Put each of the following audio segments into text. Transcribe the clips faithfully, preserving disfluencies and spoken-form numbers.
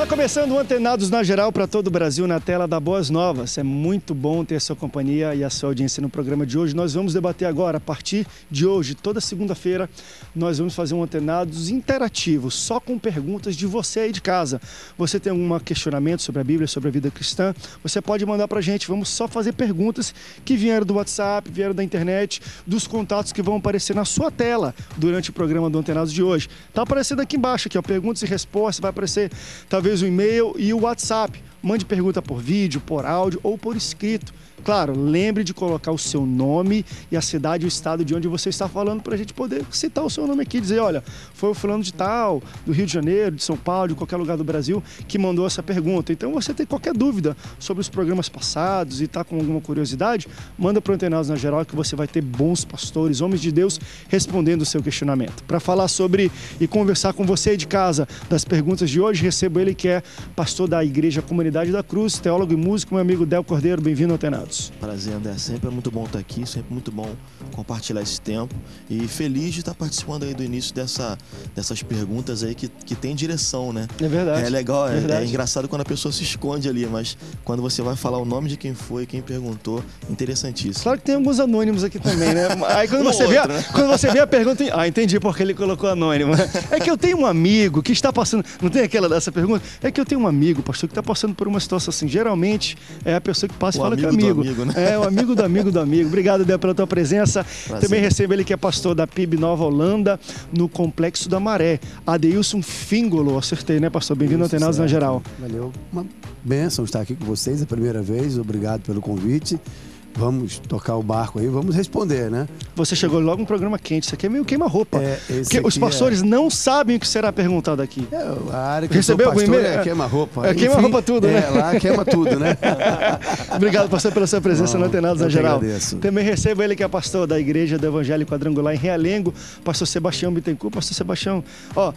Está começando o Antenados na Geral para todo o Brasil na tela da Boas Novas. É muito bom ter a sua companhia e a sua audiência no programa de hoje. Nós vamos debater agora, a partir de hoje, toda segunda-feira, nós vamos fazer um Antenados interativo, só com perguntas de você aí de casa. Você tem algum questionamento sobre a Bíblia, sobre a vida cristã? Você pode mandar para a gente. Vamos só fazer perguntas que vieram do WhatsApp, vieram da internet, dos contatos que vão aparecer na sua tela durante o programa do Antenados de hoje. Está aparecendo aqui embaixo, aqui, ó, perguntas e respostas, vai aparecer talvez o e-mail e o WhatsApp. Mande pergunta por vídeo, por áudio ou por escrito. Claro, lembre de colocar o seu nome e a cidade e o estado de onde você está falando para a gente poder citar o seu nome aqui. Dizer, olha, foi o fulano de tal, do Rio de Janeiro, de São Paulo, de qualquer lugar do Brasil, que mandou essa pergunta. Então, você tem qualquer dúvida sobre os programas passados e está com alguma curiosidade, manda para o Antenados na Geral que você vai ter bons pastores, homens de Deus, respondendo o seu questionamento. Para falar sobre e conversar com você aí de casa das perguntas de hoje, recebo ele que é pastor da Igreja Comunidade da Cruz, teólogo e músico, meu amigo Del Cordeiro. Bem-vindo ao Antenados. Prazer, André. Sempre é muito bom estar aqui, sempre muito bom compartilhar esse tempo e feliz de estar participando aí do início dessa, dessas perguntas aí que, que tem direção, né? É verdade. É legal, é, verdade. é engraçado quando a pessoa se esconde ali, mas quando você vai falar o nome de quem foi, quem perguntou, interessantíssimo. Claro que tem alguns anônimos aqui também, né? Aí quando, você, outro, vê a, né? quando você vê a pergunta, ah, entendi porque ele colocou anônimo. É que eu tenho um amigo que está passando, não tem aquela dessa pergunta? É que eu tenho um amigo, pastor, que está passando por uma situação assim. Geralmente é a pessoa que passa e O fala que é amigo amigo. do amigo, né? É, o amigo do amigo do amigo. Obrigado, Débora, pela tua presença. Prazer. Também recebo ele que é pastor da P I B Nova Holanda, no Complexo da Maré. Adeilson Fingolo, acertei, né, pastor? Bem-vindo ao Antenados na Geral. Valeu. Uma bênção estar aqui com vocês a primeira vez. Obrigado pelo convite. Vamos tocar o barco aí, vamos responder, né? Você chegou logo no programa quente, isso aqui é meio queima-roupa. É, esse porque os aqui pastores é- não sabem o que será perguntado aqui. É, a área que Recebeu eu sou algum pastor e-mail? é queima-roupa. É queima-roupa tudo, né? É, lá queima tudo, né? Obrigado, pastor, pela sua presença Não, no Antenados eu na que Geral. agradeço. Também recebo ele que é pastor da Igreja do Evangelho Quadrangular em Realengo, pastor Sebastião Bittencourt. Pastor Sebastião, ó,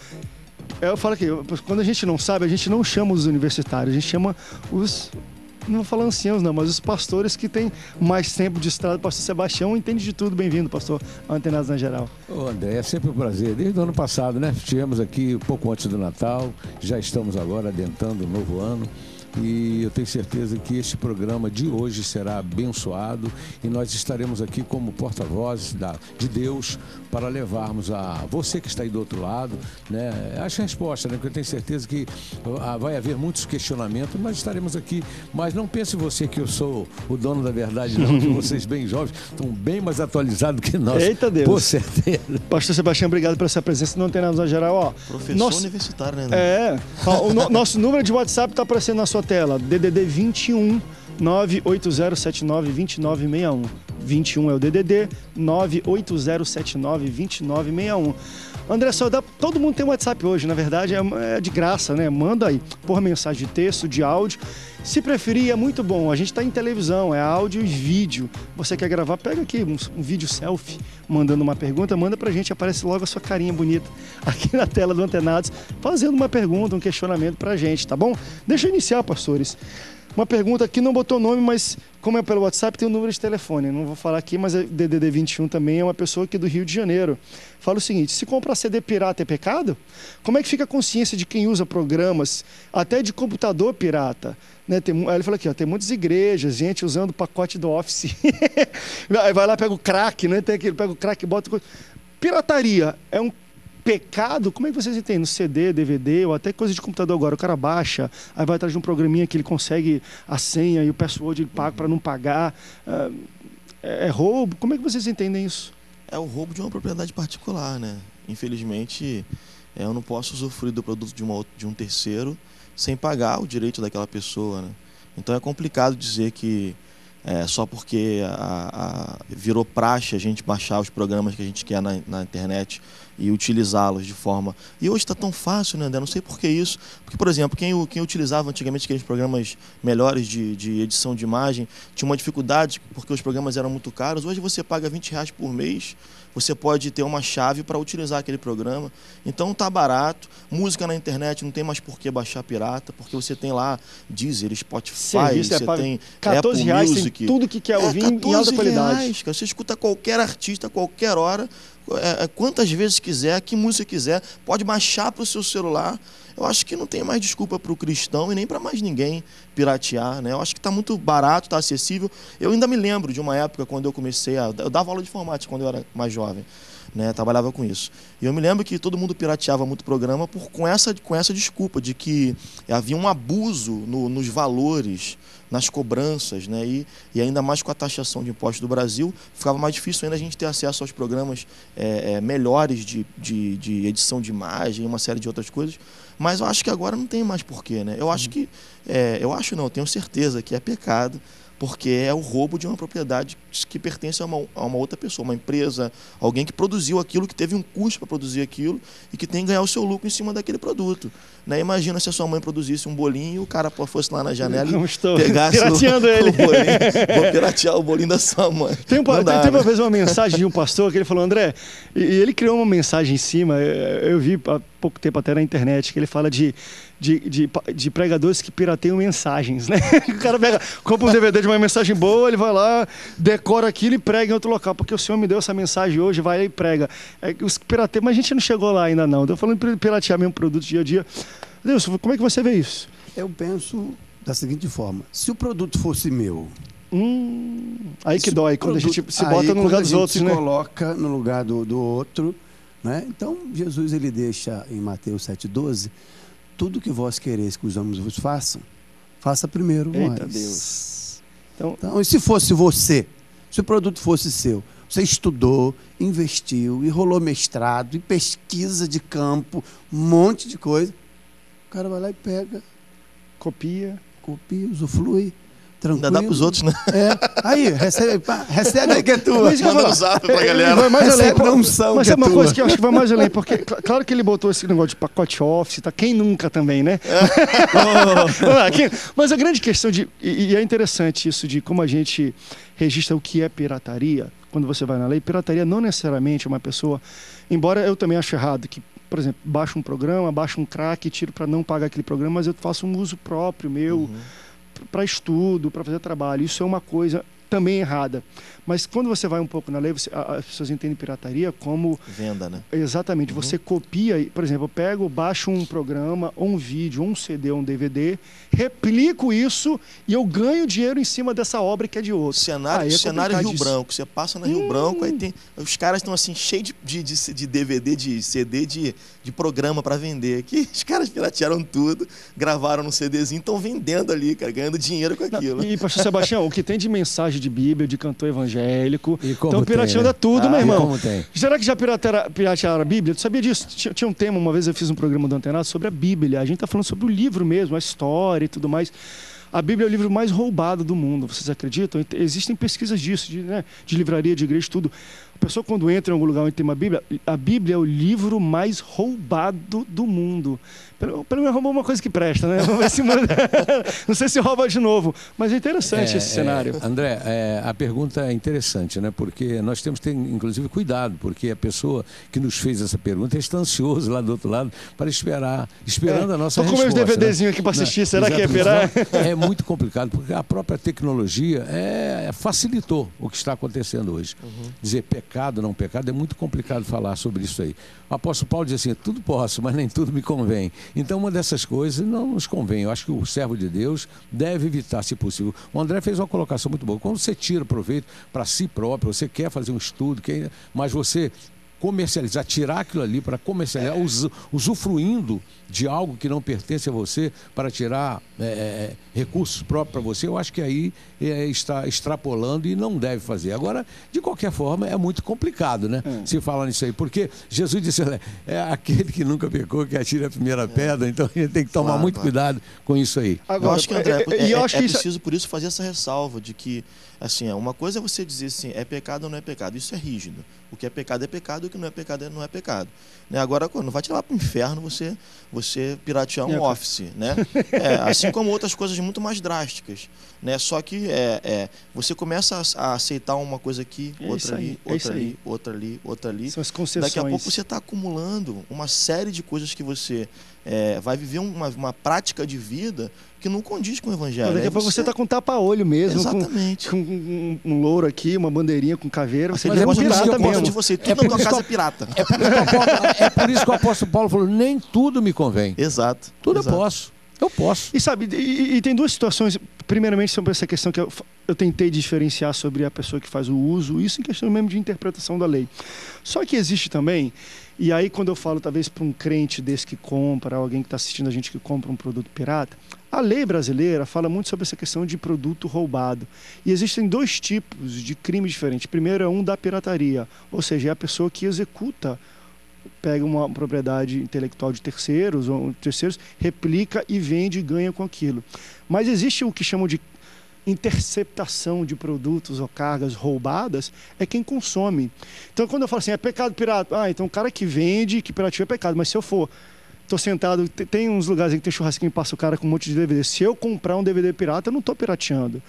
eu falo aqui, quando a gente não sabe, a gente não chama os universitários, a gente chama os... Não vou falar anciãos não, mas os pastores que têm mais tempo de estrada. Pastor Sebastião entende de tudo. Bem-vindo, pastor, ao Antenados na Geral. Ô André, é sempre um prazer. Desde o ano passado, né? Estivemos aqui um pouco antes do Natal, já estamos agora adentrando o novo ano. E eu tenho certeza que este programa de hoje será abençoado e nós estaremos aqui como porta-vozes da- de Deus para levarmos a você que está aí do outro lado, né, as respostas, né, porque eu tenho certeza que ah, vai haver muitos questionamentos, mas estaremos aqui. Mas não pense você que eu sou o dono da verdade, não, que vocês bem jovens estão bem mais atualizados que nós. Eita Deus. Por certeza. Pastor Sebastião, obrigado pela sua presença no Antenados na Geral. Ó, Professor nosso- universitário, né? André? É, ó, o no- nosso número de WhatsApp está aparecendo na sua tela, D D D vinte e um, nove oito zero sete nove, dois nove seis um. vinte e um é o D D D, nove oito zero sete nove, dois nove seis um. André, só dá, todo mundo tem WhatsApp hoje, na verdade é, é de graça, né? Manda aí, por mensagem de texto, de áudio. Se preferir, é muito bom. A gente está em televisão, é áudio e vídeo. Você quer gravar, pega aqui um, um vídeo selfie, mandando uma pergunta, manda pra gente, aparece logo a sua carinha bonita aqui na tela do Antenados, fazendo uma pergunta, um questionamento pra gente, tá bom? Deixa eu iniciar, pastores. Uma pergunta aqui, não botou nome, mas como é pelo WhatsApp, tem o um número de telefone. Não vou falar aqui, mas é D D D vinte e um também, é uma pessoa aqui do Rio de Janeiro. Fala o seguinte: se comprar C D pirata é pecado? Como é que fica a consciência de quem usa programas, até de computador pirata? Né, tem, aí ele fala aqui, ó, tem muitas igrejas, gente usando o pacote do Office. Aí vai lá, pega o crack, né? Tem aquele, pega o crack e bota... Pirataria é um pecado? Como é que vocês entendem? No C D, D V D ou até coisa de computador agora. O cara baixa, aí vai atrás de um programinha que ele consegue a senha e o password ele paga para não pagar. Ah, é, é roubo? Como é que vocês entendem isso? É o roubo de uma propriedade particular, né? Infelizmente, é, eu não posso usufruir do produto de, uma, outra- de um terceiro sem pagar o direito daquela pessoa, né? Então é complicado dizer que é, só porque a, a- virou praxe a gente baixar os programas que a gente quer na, na internet e utilizá-los de forma... E hoje está tão fácil, né, André? Não sei por que isso. Porque, por exemplo, quem, o- quem utilizava antigamente aqueles programas melhores de, de edição de imagem tinha uma dificuldade porque os programas eram muito caros. Hoje você paga vinte reais por mês, você pode ter uma chave para utilizar aquele programa. Então tá barato. Música na internet não tem mais por que baixar pirata, porque você tem lá Deezer, Spotify, Serviço é você pago tem quatorze reais, Apple Music. tem tudo que quer ouvir É em alta quatorze qualidade. reais, cara. Você escuta qualquer artista, a qualquer hora, é, quantas vezes quiser, que música quiser, pode baixar para o seu celular. Eu acho que não tem mais desculpa para o cristão e nem para mais ninguém piratear, né? Eu acho que está muito barato, está acessível. Eu ainda me lembro de uma época quando eu comecei a... Eu dava aula de informática quando eu era mais jovem, né? Trabalhava com isso. E eu me lembro que todo mundo pirateava muito programa por, com, essa, com essa desculpa de que havia um abuso no, nos valores, nas cobranças, né? E, e ainda mais com a taxação de impostos do Brasil, ficava mais difícil ainda a gente ter acesso aos programas é, é, melhores de, de, de edição de imagem e uma série de outras coisas. Mas eu acho que agora não tem mais porquê, né? Eu acho que, é, eu acho não, eu tenho certeza que é pecado, porque é o roubo de uma propriedade que pertence a uma, a uma outra pessoa, uma empresa, alguém que produziu aquilo, que teve um custo para produzir aquilo e que tem que ganhar o seu lucro em cima daquele produto, né? Imagina se a sua mãe produzisse um bolinho e o cara fosse lá na janela não e estou pegasse pirateando o, ele. o bolinho. Vou piratear o bolinho da sua mãe. Tem, um, Não tem, dá, tem uma né? vez uma mensagem de um pastor que ele falou, André, e, e ele criou uma mensagem em cima, eu, eu vi há pouco tempo até na internet, que ele fala de, de, de, de pregadores que pirateiam mensagens, né? O cara pega, compra um D V D de uma mensagem boa, ele vai lá, decora aquilo e prega em outro local, porque o Senhor me deu essa mensagem hoje, vai e prega. É, os pirateiam, mas a gente não chegou lá ainda não. Eu falando de piratear mesmo produto dia a dia. Deus, como é que você vê isso? Eu penso da seguinte forma, se o produto fosse meu... Hum, aí que dói, quando produto, a gente se bota no lugar dos outros, se né? coloca no lugar do, do outro, né? Então, Jesus ele deixa em Mateus sete, doze, tudo que vós quereis que os homens vos façam, faça primeiro Eita vós. Deus. Então, Então, e se fosse você, se o produto fosse seu, você estudou, investiu, e rolou mestrado, e pesquisa de campo, um monte de coisa, o cara vai lá e pega, copia. copia, usufrui, tranquilo. Ainda dá para os outros, né? É, aí, recebe, pá, recebe aí que é tua. Mas, Manda no zap pra galera. Vai mais além, Recebe na unção mas que é é uma tua. coisa que eu acho que vai mais além, porque cl- claro que ele botou esse negócio de pacote office, tá? Quem nunca também, né? Vamos lá, quem- mas a grande questão de, e, e é interessante isso de como a gente registra o que é pirataria, quando você vai na lei, pirataria não necessariamente é uma pessoa, embora eu também ache errado que, por exemplo, baixa um programa, baixa um crack, tiro para não pagar aquele programa, mas eu faço um uso próprio meu, Uhum. para estudo, para fazer trabalho. Isso é uma coisa também errada. Mas quando você vai um pouco na lei, você, a- as pessoas entendem pirataria como... Venda, né? Exatamente. Uhum. Você copia, por exemplo, eu pego, baixo um programa, ou um vídeo, ou um C D, ou um D V D, replico isso e eu ganho dinheiro em cima dessa obra que é de outro. Cenário, Aí é cenário Rio complicadíssimo. Branco. Você passa na Rio Hum. Branco, aí tem. Os caras estão assim, cheios de, de, de, de D V D, de C D, de, de programa para vender. Que os caras piratearam tudo, gravaram no CDzinho, estão vendendo ali, cara, ganhando dinheiro com Não, aquilo. e, pastor Sebastião, o que tem de mensagem de Bíblia, de cantor evangélico, E como estão tem, pirateando né? é tudo, Ah, meu e irmão. como tem? Será que já piratearam, piratearam a Bíblia? Tu sabia disso? Tinha, tinha um tema, uma vez eu fiz um programa do Antenado sobre a Bíblia. A gente está falando sobre o livro mesmo, a história e tudo mais. A Bíblia é o livro mais roubado do mundo, vocês acreditam? Existem pesquisas disso, de, né, de livraria, de igreja, tudo. A pessoa quando entra em algum lugar onde tem uma Bíblia, a Bíblia é o livro mais roubado do mundo. Pelo, pelo menos roubou uma coisa que presta, né? Vamos ver se manda. Não sei se rouba de novo, mas é interessante É, esse cenário. é, André, é, a pergunta é interessante, né? Porque nós temos que ter, inclusive, cuidado, porque a pessoa que nos fez essa pergunta está ansioso lá do outro lado para esperar, esperando É, a nossa tô com meus resposta. DVDzinho né? aqui para assistir, Não, será que é exatamente. pirar? Não, é muito complicado, porque a própria tecnologia é, facilitou o que está acontecendo hoje. Uhum. Dizer pecado, não pecado, é muito complicado falar sobre isso aí. O apóstolo Paulo diz assim, tudo posso, mas nem tudo me convém. Então, uma dessas coisas não nos convém. Eu acho que o servo de Deus deve evitar, se possível. O André fez uma colocação muito boa. Quando você tira proveito para si próprio, você quer fazer um estudo, quer, mas você comercializar, tirar aquilo ali para comercializar, us, usufruindo de algo que não pertence a você para tirar é, recursos próprios para você, eu acho que aí é, está extrapolando e não deve fazer. Agora, de qualquer forma, é muito complicado, né? Hum. Se falar nisso aí, porque Jesus disse, olha, é aquele que nunca pecou que atira a primeira pedra, então a gente tem que tomar Claro, muito claro. cuidado com isso aí. Eu acho que, André, é, é, é, e eu é- acho é que isso- preciso, por isso, fazer essa ressalva de que, assim, uma coisa é você dizer assim, é pecado ou não é pecado. Isso é rígido. O que é pecado é pecado, o que não é pecado é- não é pecado. Né? Agora, não vai te levar para o inferno você, você piratear um É, office, né? É, assim como outras coisas muito mais drásticas. Né? Só que é, é, você começa a, a aceitar uma coisa aqui, É isso outra aí, ali, é isso outra aí. ali, outra ali, outra ali. São as concessões. Daqui a pouco você está acumulando uma série de coisas que você é, vai viver uma, uma prática de vida que não condiz com o evangelho. Daqui a pouco você está com tapa-olho mesmo. Exatamente. Com, com um, um louro aqui, uma bandeirinha com caveira. Você Mas já é pode pirata pirata mesmo. de você. Tudo na tua casa é pirata. É por, apóstolo, é por isso que o apóstolo Paulo falou, nem tudo me convém. Exato. Tudo exato. eu posso. Eu posso. E sabe, e, e tem duas situações, primeiramente sobre essa questão que eu, eu tentei diferenciar sobre a pessoa que faz o uso, isso em questão mesmo de interpretação da lei. Só que existe também, e aí quando eu falo talvez para um crente desse que compra, alguém que está assistindo a gente que compra um produto pirata, a lei brasileira fala muito sobre essa questão de produto roubado. E existem dois tipos de crime diferentes. Primeiro é um da pirataria, ou seja, é a pessoa que executa, pega uma propriedade intelectual de terceiros, ou terceiros, replica e vende e ganha com aquilo. Mas existe o que chamam de interceptação de produtos ou cargas roubadas, é quem consome. Então, quando eu falo assim, é pecado pirata, ah, então o cara que vende, que pirateia é pecado, mas se eu for, estou sentado, tem uns lugares em que tem churrasquinho e passa o cara com um monte de D V D, se eu comprar um D V D pirata, eu não estou pirateando.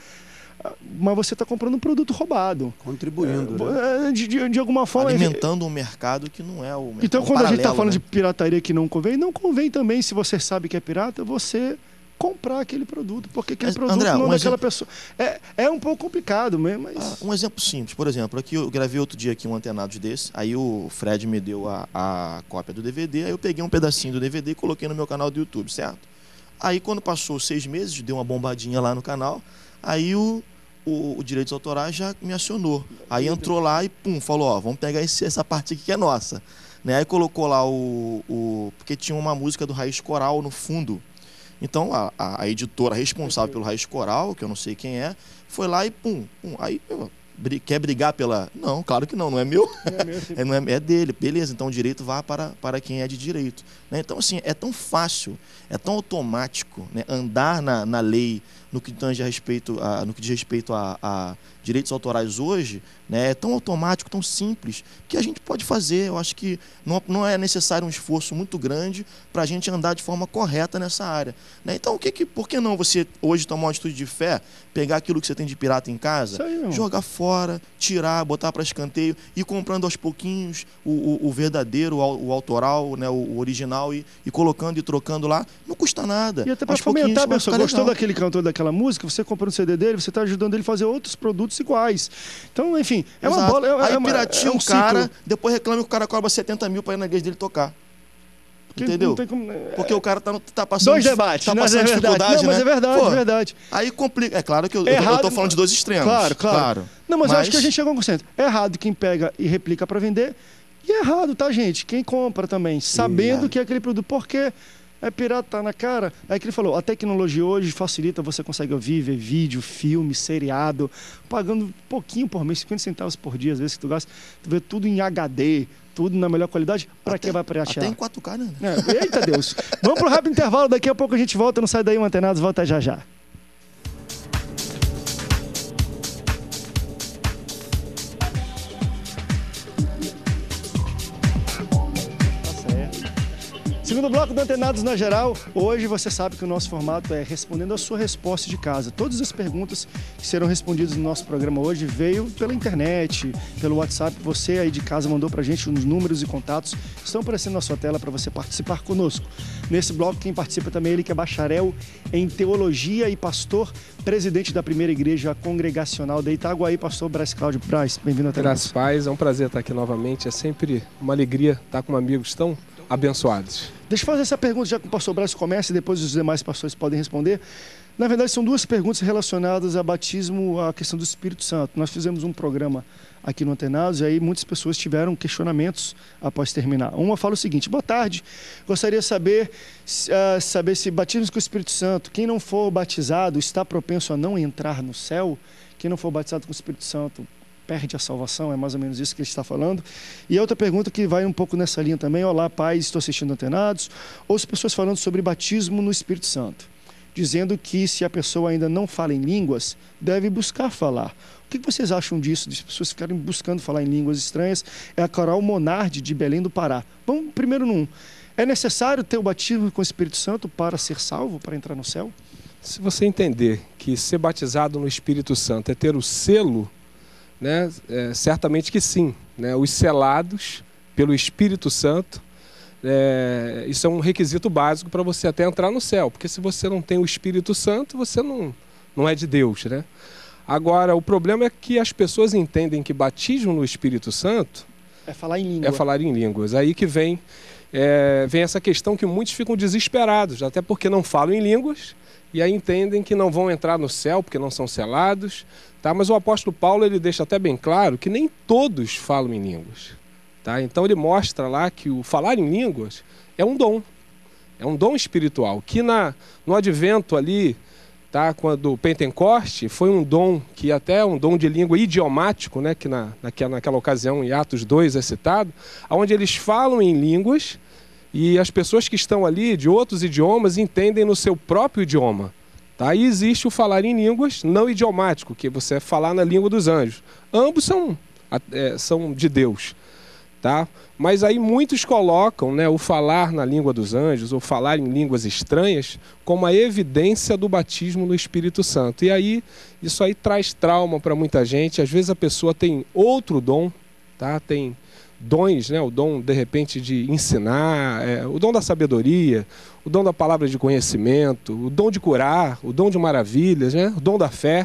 Mas você está comprando um produto roubado. Contribuindo, é, né? de, de, de alguma forma... Alimentando um mercado que não é o mercado. Então, quando a gente está falando né? de pirataria que não convém, não convém também, se você sabe que é pirata, você comprar aquele produto, porque aquele mas, produto André, não é um daquela exemplo... pessoa. É, é um pouco complicado mesmo, mas... Ah, um exemplo simples, por exemplo, aqui eu gravei outro dia aqui um Antenados desse, aí o Fred me deu a, a cópia do D V D, aí eu peguei um pedacinho do D V D e coloquei no meu canal do YouTube, certo? Aí quando passou seis meses, deu uma bombadinha lá no canal, aí o O, o Direitos Autorais já me acionou. Aí entrou lá e pum, falou, ó, vamos pegar esse, essa parte aqui que é nossa. Né? Aí colocou lá o, o... Porque tinha uma música do Raiz Coral no fundo. Então a, a, a editora responsável pelo Raiz Coral, que eu não sei quem é, foi lá e pum, pum. Aí eu, quer brigar pela... Não, claro que não, não é meu. Não é, meu, é, não é, é dele. Beleza, então o direito vá para, para quem é de direito. Né? Então assim, é tão fácil, é tão automático, né? Andar na, na lei no que diz respeito a, no que diz respeito a, a direitos autorais hoje, né, é tão automático, tão simples, que a gente pode fazer. Eu acho que não, não é necessário um esforço muito grande para a gente andar de forma correta nessa área. Né? Então, o que que, por que não você hoje tomar uma atitude de fé, pegar aquilo que você tem de pirata em casa, aí, jogar fora, tirar, botar para escanteio, e comprando aos pouquinhos o, o, o verdadeiro, o, o autoral, né, o, o original, e, e colocando e trocando lá, não custa nada. E até para fomentar, pessoal, gostou daquele cantor, daquela música, você comprando o C D dele, você está ajudando ele a fazer outros produtos iguais. Então, enfim, é Exato. uma bola... É, aí é uma, piratia é um o cara, ciclo. Depois reclama que o cara cobra setenta mil para ir na igreja dele tocar. Porque entendeu? Como... Porque o cara tá, no, tá passando... Dois debates, tá mas passando é verdade. dificuldade, Não, mas né? é verdade, Pô, é verdade. Aí complica. É claro que eu, Errado, eu tô falando de dois extremos. Claro, claro. claro. Não, mas, mas eu acho que a gente chegou a um consenso. É errado quem pega e replica para vender, e é errado, tá, gente? Quem compra também, sabendo yeah. que é aquele produto. Por quê? É pirata, tá na cara. É que ele falou, a tecnologia hoje facilita, você consegue ouvir, ver vídeo, filme, seriado, pagando um pouquinho por mês, cinquenta centavos por dia, às vezes que tu gasta, tu vê tudo em H D, tudo na melhor qualidade, para que vai piratear? Até em quatro K, né? É, eita Deus. Vamos pro rápido intervalo, daqui a pouco a gente volta, não sai daí, o Antenados volta já já. Segundo bloco do Antenados na Geral, hoje você sabe que o nosso formato é respondendo a sua resposta de casa. Todas as perguntas que serão respondidas no nosso programa hoje veio pela internet, pelo WhatsApp. Você aí de casa mandou pra gente os números e contatos. Estão aparecendo na sua tela para você participar conosco. Nesse bloco, quem participa também é ele que é bacharel em Teologia e pastor, presidente da primeira igreja congregacional de Itaguaí, pastor Braz Cláudio. Braz, bem-vindo ao Antenados. Graças paz, é um prazer estar aqui novamente. É sempre uma alegria estar com amigos tão abençoados. Deixa eu fazer essa pergunta, já que o pastor Braz começa e depois os demais pastores podem responder. Na verdade, são duas perguntas relacionadas a batismo, à questão do Espírito Santo. Nós fizemos um programa aqui no Antenados e aí muitas pessoas tiveram questionamentos após terminar. Uma fala o seguinte: boa tarde, gostaria de saber, uh, saber se batismo com o Espírito Santo, quem não for batizado está propenso a não entrar no céu? Quem não for batizado com o Espírito Santo perde a salvação? É mais ou menos isso que ele está falando. E a outra pergunta que vai um pouco nessa linha também: olá, pais, estou assistindo Antenados. Ouço pessoas falando sobre batismo no Espírito Santo, dizendo que se a pessoa ainda não fala em línguas, deve buscar falar. O que vocês acham disso, de pessoas ficarem buscando falar em línguas estranhas? É a Carol Monardi, de Belém do Pará. Vamos primeiro num. É necessário ter o batismo com o Espírito Santo para ser salvo, para entrar no céu? Se você entender que ser batizado no Espírito Santo é ter o selo, né, é, certamente que sim. Né? Os selados pelo Espírito Santo é, isso é um requisito básico para você até entrar no céu, porque se você não tem o Espírito Santo, você não, não é de Deus, né? Agora, o problema é que as pessoas entendem que batismo no Espírito Santo é falar em língua. É falar em línguas. Aí que vem, é, vem essa questão que muitos ficam desesperados, até porque não falam em línguas, e aí entendem que não vão entrar no céu porque não são selados, tá? Mas o apóstolo Paulo ele deixa até bem claro que nem todos falam em línguas, tá? Então ele mostra lá que o falar em línguas é um dom, é um dom espiritual, que na, no advento ali, tá? Quando o Pentecoste foi um dom, que até é um dom de língua idiomático, né? Que na, naquela, naquela ocasião em Atos dois é citado, onde eles falam em línguas, e as pessoas que estão ali de outros idiomas entendem no seu próprio idioma. Tá? E existe o falar em línguas não idiomático, que você é falar na língua dos anjos. Ambos são, é, são de Deus. Tá? Mas aí muitos colocam, né, o falar na língua dos anjos, ou falar em línguas estranhas, como a evidência do batismo no Espírito Santo. E aí isso aí traz trauma para muita gente. Às vezes a pessoa tem outro dom, tá? Tem dons, né? O dom, de repente, de ensinar, é, o dom da sabedoria, o dom da palavra de conhecimento, o dom de curar, o dom de maravilhas, né? O dom da fé.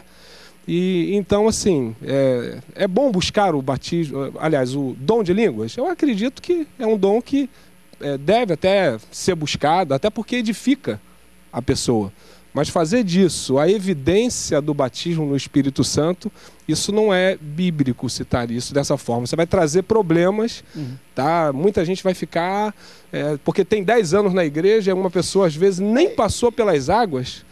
E então, assim, é, é bom buscar o batismo, aliás, o dom de línguas. Eu acredito que é um dom que é, deve até ser buscado, até porque edifica a pessoa. Mas fazer disso a evidência do batismo no Espírito Santo, isso não é bíblico citar isso dessa forma. Você vai trazer problemas, uhum. tá? Muita gente vai ficar... É, porque tem dez anos na igreja, uma pessoa às vezes nem passou pelas águas,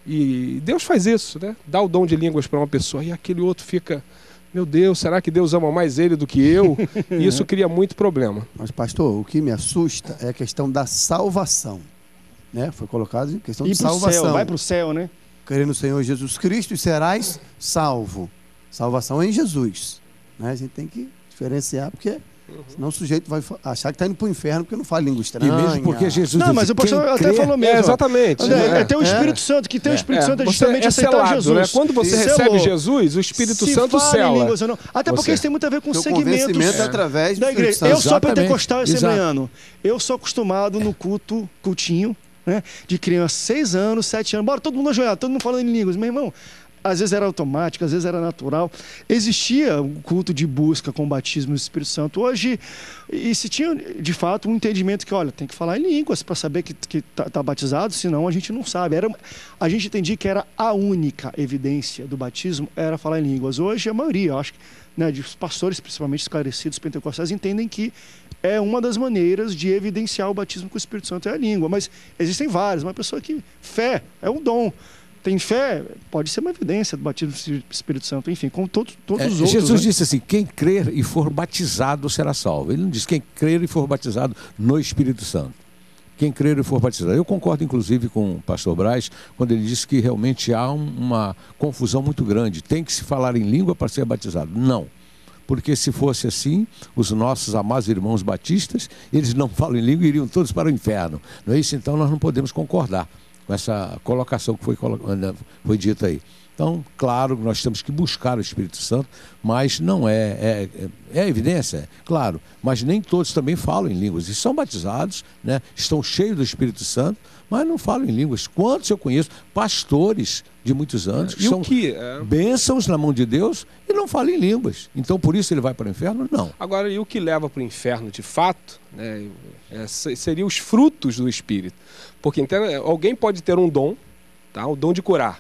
e Deus faz isso, né? Dá o dom de línguas para uma pessoa, e aquele outro fica... Meu Deus, será que Deus ama mais ele do que eu? E isso cria muito problema. Mas, pastor, o que me assusta é a questão da salvação. Né? Foi colocado em questão Ir de pro salvação. Céu, vai para o céu, né? Crê no Senhor Jesus Cristo e serás salvo. Salvação é em Jesus. Né? A gente tem que diferenciar, porque uhum. senão o sujeito vai achar que está indo para o inferno porque não fala língua estranha. E mesmo porque Jesus Não, disse, mas o pastor até crê... falou mesmo. É, exatamente. É, é, é ter o É. Espírito Santo, que tem é. o Espírito é. Santo é Você justamente é aceitar selado, Jesus. né? Quando você Isso. recebe Selou. Jesus, o Espírito Se Santo fala sela. em línguas ou não. Até porque Você. isso tem muito a ver com Seu segmentos convencimento é através do da igreja. Espírito Eu Santo. sou Exatamente. pentecostal e Exato. assembleano. Eu sou acostumado no culto, cultinho, né? De criança, seis anos, sete anos. Bora, todo mundo ajoelhado, todo mundo falando em línguas. Meu irmão, às vezes era automático, às vezes era natural. Existia um culto de busca com o batismo do Espírito Santo. Hoje, e se tinha, de fato, um entendimento que, olha, tem que falar em línguas para saber que está que tá, tá batizado, senão a gente não sabe. Era, a gente entendia que era a única evidência do batismo, era falar em línguas. Hoje, a maioria, eu acho que, né, de pastores, principalmente esclarecidos, pentecostais, entendem que é uma das maneiras de evidenciar o batismo com o Espírito Santo é a língua. Mas existem várias. Uma pessoa que... Fé é um dom. Tem fé, pode ser uma evidência do batismo do Espírito Santo, enfim, como todos, todos É, os outros. Jesus né? disse assim, quem crer e for batizado será salvo. Ele não disse quem crer e for batizado no Espírito Santo. Quem crer e for batizado. Eu concordo, inclusive, com o pastor Braz, quando ele disse que realmente há um, uma confusão muito grande. Tem que se falar em língua para ser batizado. Não. Porque se fosse assim, os nossos amados irmãos batistas, eles não falam em língua e iriam todos para o inferno. Não é isso? Então nós não podemos concordar com essa colocação que foi, foi dita aí. Então, claro, nós temos que buscar o Espírito Santo, mas não é, é, é evidência, é, claro, mas nem todos também falam em línguas, e são batizados, né, estão cheios do Espírito Santo, mas não falam em línguas. Quantos eu conheço, pastores de muitos anos, que E são o que, é... bênçãos na mão de Deus e não falam em línguas. Então, por isso ele vai para o inferno? Não. Agora, e o que leva para o inferno, de fato, né, é, seria os frutos do Espírito. Porque entende, alguém pode ter um dom, tá, o dom de curar.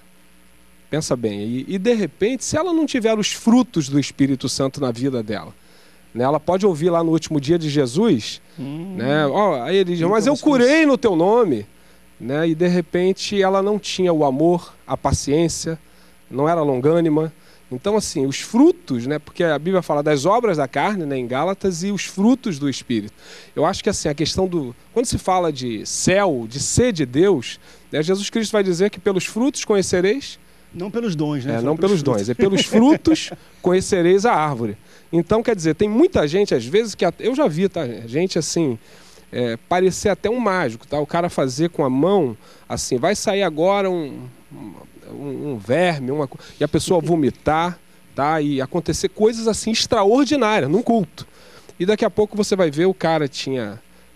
Pensa bem, e, e de repente, se ela não tiver os frutos do Espírito Santo na vida dela, né, ela pode ouvir lá no último dia de Jesus, hum. né, ó, aí ele diz, mas eu curei no teu nome, né, e de repente ela não tinha o amor, a paciência, não era longânima. Então, assim, os frutos, né, porque a Bíblia fala das obras da carne, né, em Gálatas, e os frutos do Espírito. Eu acho que assim, a questão do... Quando se fala de céu, de ser de Deus, né, Jesus Cristo vai dizer que pelos frutos conhecereis... Não pelos dons, né? É, não pelos dons, é pelos frutos conhecereis a árvore. Então, quer dizer, tem muita gente, às vezes, que... Eu já vi, tá? Gente, assim, é, parecer até um mágico, tá? O cara fazer com a mão, assim, vai sair agora um... Um, um verme, uma, e a pessoa vomitar, tá? E acontecer coisas assim extraordinárias num culto. E daqui a pouco você vai ver, o cara tinha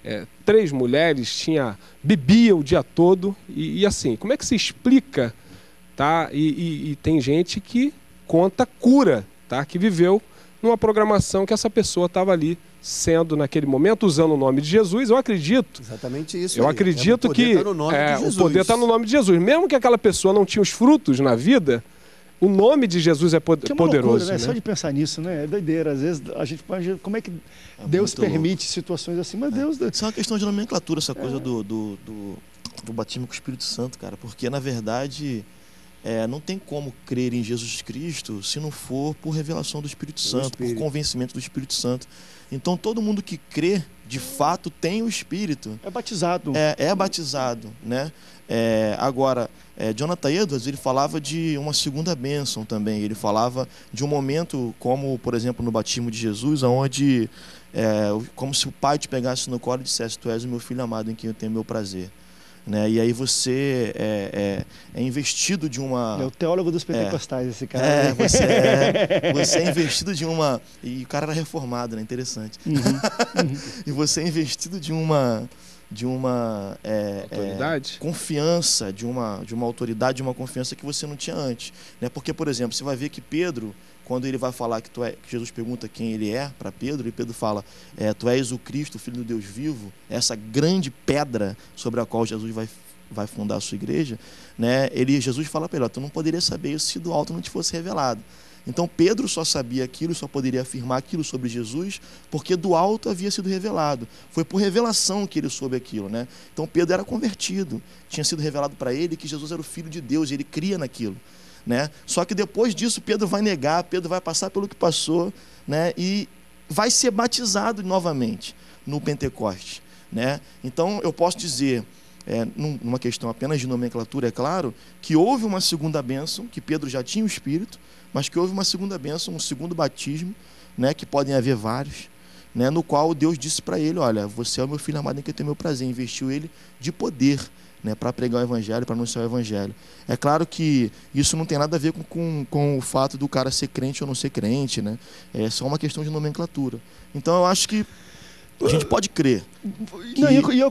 é, três mulheres, tinha, bebia o dia todo, e, e assim, como é que se explica, tá? E, e, e tem gente que conta cura, tá? Que viveu numa programação que essa pessoa estava ali sendo naquele momento, usando o nome de Jesus. Eu acredito. Exatamente isso. Eu aí. acredito é, o poder que tá no nome é, de Jesus. o poder está no nome de Jesus. Mesmo que aquela pessoa não tinha os frutos na vida, o nome de Jesus é pod que é uma poderoso. Loucura, né? Né? Só de pensar nisso, né? É doideira. Às vezes a gente imagina como é que É Deus muito permite situações assim, mas É. Deus. Isso é uma questão de nomenclatura, essa coisa do, do, do, do batismo com o Espírito Santo, cara. Porque, na verdade, é, não tem como crer em Jesus Cristo se não for por revelação do Espírito Santo, por convencimento do Espírito Santo. Então, todo mundo que crê, de fato, tem o Espírito. É batizado. É, é batizado, né? É, agora, é, Jonathan Edwards, ele falava de uma segunda bênção também. Ele falava de um momento como, por exemplo, no batismo de Jesus, onde é, como se o pai te pegasse no colo e dissesse: tu és o meu filho amado em quem eu tenho meu prazer. Né? E aí você é, é, é investido de uma... É o teólogo dos pentecostais, é, esse cara. É, você é, você é investido de uma... E o cara era reformado, né? Interessante. Uhum, uhum. E você é investido de uma... de uma é, autoridade? É, confiança, de uma, de uma autoridade, de uma confiança que você não tinha antes. Né? Porque, por exemplo, você vai ver que Pedro, quando ele vai falar que, tu é, que Jesus pergunta quem ele é para Pedro, e Pedro fala, é, tu és o Cristo, o Filho do Deus vivo, essa grande pedra sobre a qual Jesus vai, vai fundar a sua igreja, né? ele, Jesus fala para ele, ó, tu não poderia saber isso se do alto não te fosse revelado. Então Pedro só sabia aquilo, só poderia afirmar aquilo sobre Jesus, porque do alto havia sido revelado. Foi por revelação que ele soube aquilo, né? Então Pedro era convertido, tinha sido revelado para ele que Jesus era o Filho de Deus, e ele cria naquilo, né? Só que depois disso Pedro vai negar, Pedro vai passar pelo que passou, né? E vai ser batizado novamente no Pentecostes, né? Então eu posso dizer, é, numa questão apenas de nomenclatura, é claro, que houve uma segunda bênção, que Pedro já tinha o Espírito, mas que houve uma segunda bênção, um segundo batismo, né, que podem haver vários, né, no qual Deus disse para ele, olha, você é o meu filho amado em que eu tenho meu prazer, investiu ele de poder, né, para pregar o evangelho, para anunciar o evangelho. É claro que isso não tem nada a ver com, com, com o fato do cara ser crente ou não ser crente, né, é só uma questão de nomenclatura. Então eu acho que a gente pode crer. Que... Não, e eu, e eu,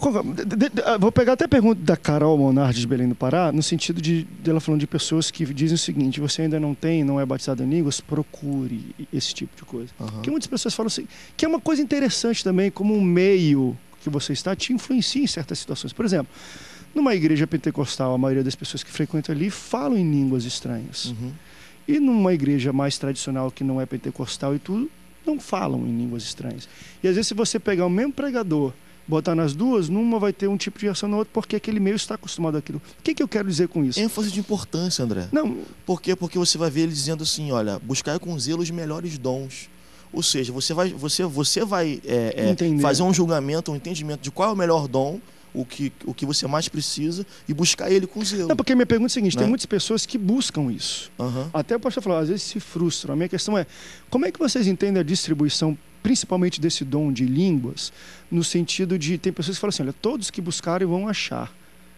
vou pegar até a pergunta da Carol Monardi de Belém do Pará, no sentido de dela falando de pessoas que dizem o seguinte: você ainda não tem, não é batizado em línguas, procure esse tipo de coisa. Uhum. Porque muitas pessoas falam assim, que é uma coisa interessante também, como um meio que você está te influencia em certas situações. Por exemplo, numa igreja pentecostal, a maioria das pessoas que frequentam ali falam em línguas estranhas. Uhum. E numa igreja mais tradicional, que não é pentecostal e tudo, não falam em línguas estranhas. E às vezes, se você pegar o mesmo pregador, botar nas duas, numa vai ter um tipo de reação, na outra, porque aquele meio está acostumado àquilo. O que, que eu quero dizer com isso? ênfase de importância, André. Não. Por quê? Porque você vai ver ele dizendo assim, olha, buscar com zelo os melhores dons. Ou seja, você vai, você, você vai é, é, fazer um julgamento, um entendimento de qual é o melhor dom, o que, o que você mais precisa, e buscar ele com zelo. Não, porque a minha pergunta é a seguinte, né? Tem muitas pessoas que buscam isso. Uhum. Até o pastor falou, às vezes se frustram. A minha questão é, como é que vocês entendem a distribuição, principalmente desse dom de línguas, no sentido de, tem pessoas que falam assim, olha, todos que buscarem vão achar.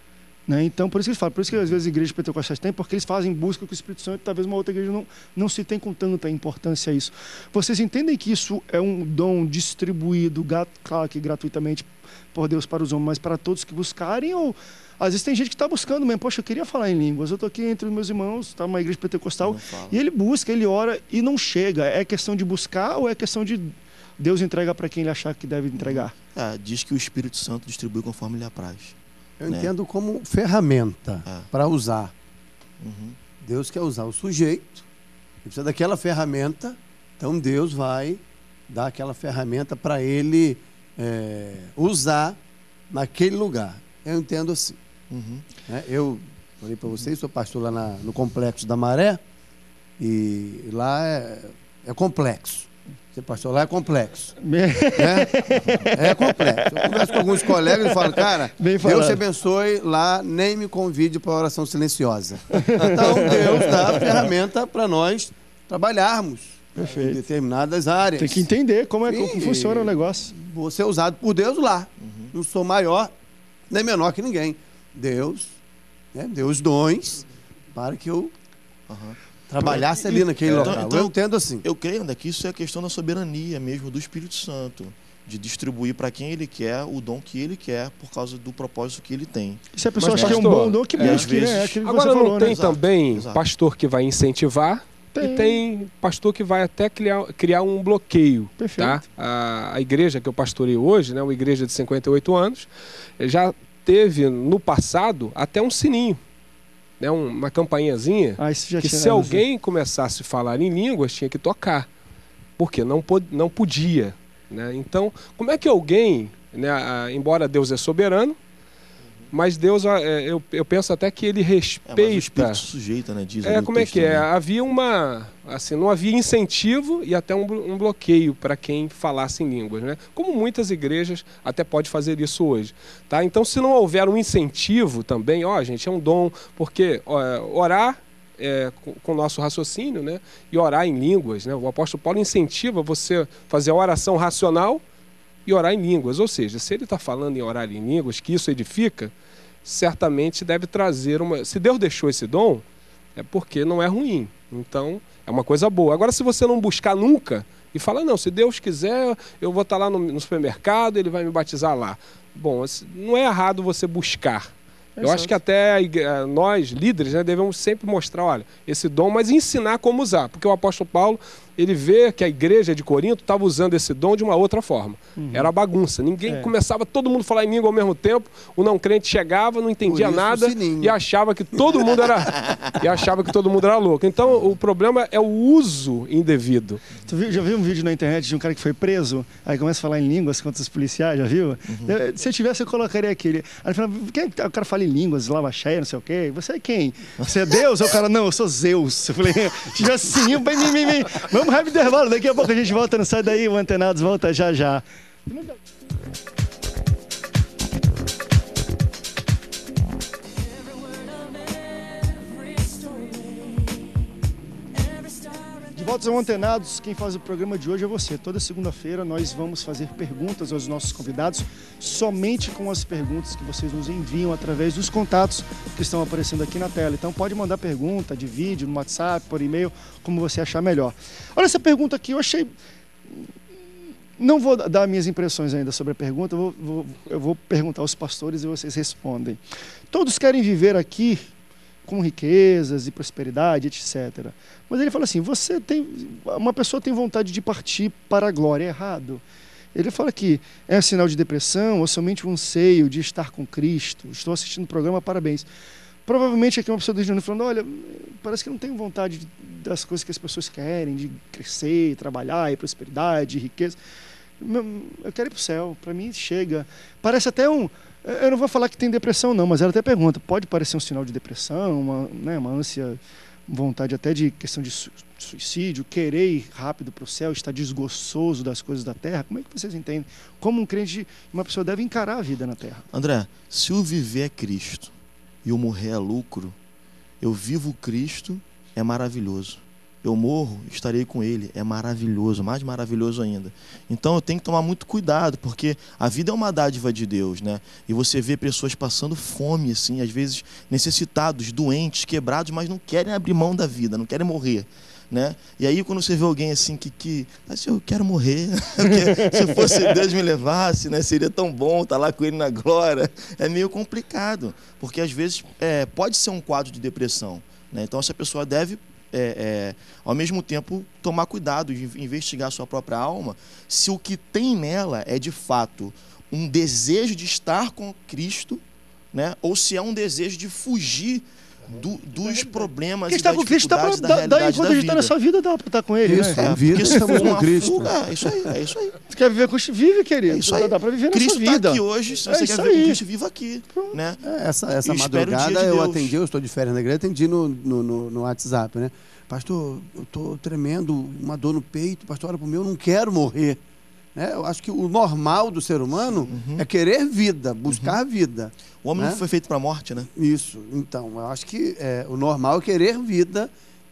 Né? Então, por isso que eles falam, por isso que às vezes as igrejas pentecostais têm, porque eles fazem busca com o Espírito Santo, e talvez uma outra igreja não, não se tem com tanta importância a isso. Vocês entendem que isso é um dom distribuído, claro que gratuitamente, por Deus para os homens, mas para todos que buscarem, ou às vezes tem gente que está buscando mesmo, poxa, eu queria falar em línguas, eu estou aqui entre os meus irmãos, está numa igreja pentecostal, e ele busca, ele ora e não chega. É questão de buscar ou é questão de Deus entregar para quem ele achar que deve entregar? É, diz que o Espírito Santo distribui conforme lhe apraz. Eu né? entendo como ferramenta é. para usar. Uhum. Deus quer usar o sujeito, precisa daquela ferramenta, então Deus vai dar aquela ferramenta para ele é, usar naquele lugar. Eu entendo assim. Uhum. Né? Eu falei para vocês, sou pastor lá na, no Complexo da Maré, e lá é, é complexo. Ser pastor lá é complexo. Né? É complexo. Eu converso com alguns colegas e falo, cara, Deus te abençoe lá, nem me convide para a oração silenciosa. Então, Deus dá a ferramenta para nós trabalharmos Perfeito. em determinadas áreas. Tem que entender como, é, Sim, como funciona o negócio. Vou ser usado por Deus lá. Uhum. Não sou maior, nem menor que ninguém. Deus, né, deu os dons para que eu... Uhum. trabalhasse ali naquele então, local. então, eu entendo assim. Eu creio, André, que isso é a questão da soberania mesmo do Espírito Santo. de distribuir para quem ele quer o dom que ele quer por causa do propósito que ele tem. Se a pessoa Mas, acha que é um pastor, bom dom, que é, busque, às vezes- né? É aquilo que Agora você não falou, tem né? Exato, também exato. pastor que vai incentivar Tem. e tem pastor que vai até criar, criar um bloqueio. Perfeito. Tá? A, a igreja que eu pastorei hoje, né, uma igreja de cinquenta e oito anos, já teve no passado até um sininho, né, um- uma campainhazinha, Ah, isso já que tinha se alguém começasse a falar em línguas, tinha que tocar, porque não, pod não podia. Né? Então, como é que alguém, né, a- embora Deus é soberano, mas Deus, a- é, eu, eu penso até que ele É, mas o respeita... espírito sujeita, né? Diz ali É, o como é texto que é? também. Havia uma, assim, não havia incentivo e até um, blo- um bloqueio para quem falasse em línguas, né? Como muitas igrejas até pode fazer isso hoje, tá? Então, se não houver um incentivo também, ó, gente, é um dom, porque ó, orar é, com, com o nosso raciocínio, né? E orar em línguas, né? O apóstolo Paulo incentiva você fazer a oração racional e orar em línguas, ou seja, se ele está falando em orar em línguas, que isso edifica, certamente deve trazer uma... Se Deus deixou esse dom, é porque não é ruim. Então, é uma coisa boa. Agora, se você não buscar nunca e falar, não, se Deus quiser, eu vou estar lá no, no supermercado, ele vai me batizar lá. Bom, não é errado você buscar. Eu Exato. acho que até a igre- nós, líderes, né, devemos sempre mostrar, olha, esse dom, mas ensinar como usar. Porque o apóstolo Paulo, ele vê que a igreja de Corinto estava usando esse dom de uma outra forma. Era bagunça. Ninguém É. começava todo mundo a falar em língua ao mesmo tempo. O não crente chegava, não entendia Por isso o nada sininho. e achava que todo mundo era e achava que todo mundo era louco. Então, o problema é o uso indevido. Tu viu- já viu um vídeo na internet de um cara que foi preso, aí começa a falar em línguas contra os policiais, já viu? Eu- se eu tivesse, eu colocaria aquele. Aí ele fala, quem é que tá- o cara fala em línguas, lava cheia, não sei o quê. Você é quem? Você é Deus? Aí o cara, não, eu sou Zeus. Eu falei, se tivesse sininho, bem, bem, bem, bem. Vamos rápido intervalo, daqui a pouco a gente volta, não sai daí, o Antenados volta já já. De volta ao Antenados, quem faz o programa de hoje é você. Toda segunda-feira nós vamos fazer perguntas aos nossos convidados, somente com as perguntas que vocês nos enviam através dos contatos que estão aparecendo aqui na tela. Então pode mandar pergunta de vídeo, no WhatsApp, por e-mail, como você achar melhor. Olha essa pergunta aqui, eu achei... Não vou dar minhas impressões ainda sobre a pergunta, eu vou, vou- eu vou perguntar aos pastores e vocês respondem. Todos querem viver aqui com riquezas e prosperidade, etcétera. Mas ele fala assim, você tem, uma pessoa tem vontade de partir para a glória, é errado. Ele fala que é sinal de depressão ou somente um anseio de estar com Cristo. Estou assistindo o programa, parabéns. Provavelmente aqui uma pessoa do falando, olha, parece que não tenho vontade de- das coisas que as pessoas querem, de crescer, trabalhar, e prosperidade, riqueza. Meu, eu quero ir para o céu, para mim chega. Parece até um... Eu não vou falar que tem depressão não, mas ela até pergunta, pode parecer um sinal de depressão, uma, né, uma ânsia, vontade até de questão de su- suicídio, querer ir rápido para o céu, estar desgostoso das coisas da terra. Como é que vocês entendem? Como um crente, uma pessoa deve encarar a vida na terra? André, se o viver é Cristo e o morrer é lucro, eu vivo Cristo, é maravilhoso. Eu morro, estarei com Ele, é maravilhoso, mais maravilhoso ainda. Então eu tenho que tomar muito cuidado, porque a vida é uma dádiva de Deus, né? E você vê pessoas passando fome, assim, às vezes necessitados, doentes, quebrados, mas não querem abrir mão da vida, não querem morrer. Né? E aí quando você vê alguém assim que, que assim, eu quero morrer, porque se fosse Deus me levasse, né, seria tão bom estar lá com Ele na glória, é meio complicado, porque às vezes é, pode ser um quadro de depressão, né? Então essa pessoa deve, é, é, ao mesmo tempo, tomar cuidado de investigar a sua própria alma, se o que tem nela é de fato um desejo de estar com Cristo, né? Ou se é um desejo de fugir Do, dos problemas Porque e estar das com Cristo dá pra, dificuldades da dá, dá, realidade enquanto da a gente está vida. na sua vida, dá para estar com Ele, Isso, né? é. vida Porque se estamos for com uma Cristo. fuga, é isso aí, é isso aí. Você quer viver com Cristo? Vive, querido. É isso aí. Dá para viver Cristo na sua vida. está aqui hoje, se É você isso quer ver com aí. Cristo, viva aqui. Né? É, essa essa Eu espero o dia madrugada de eu Deus. atendi, eu estou de férias na igreja, atendi no, no, no, no WhatsApp, né? Pastor, eu estou tremendo, uma dor no peito, pastor, olha para o meu, eu não quero morrer. Né? Eu acho que o normal do ser humano Uhum. é querer vida, buscar vida. O homem Né? não foi feito para a morte, né? Isso, então, eu acho que é, o normal é querer vida,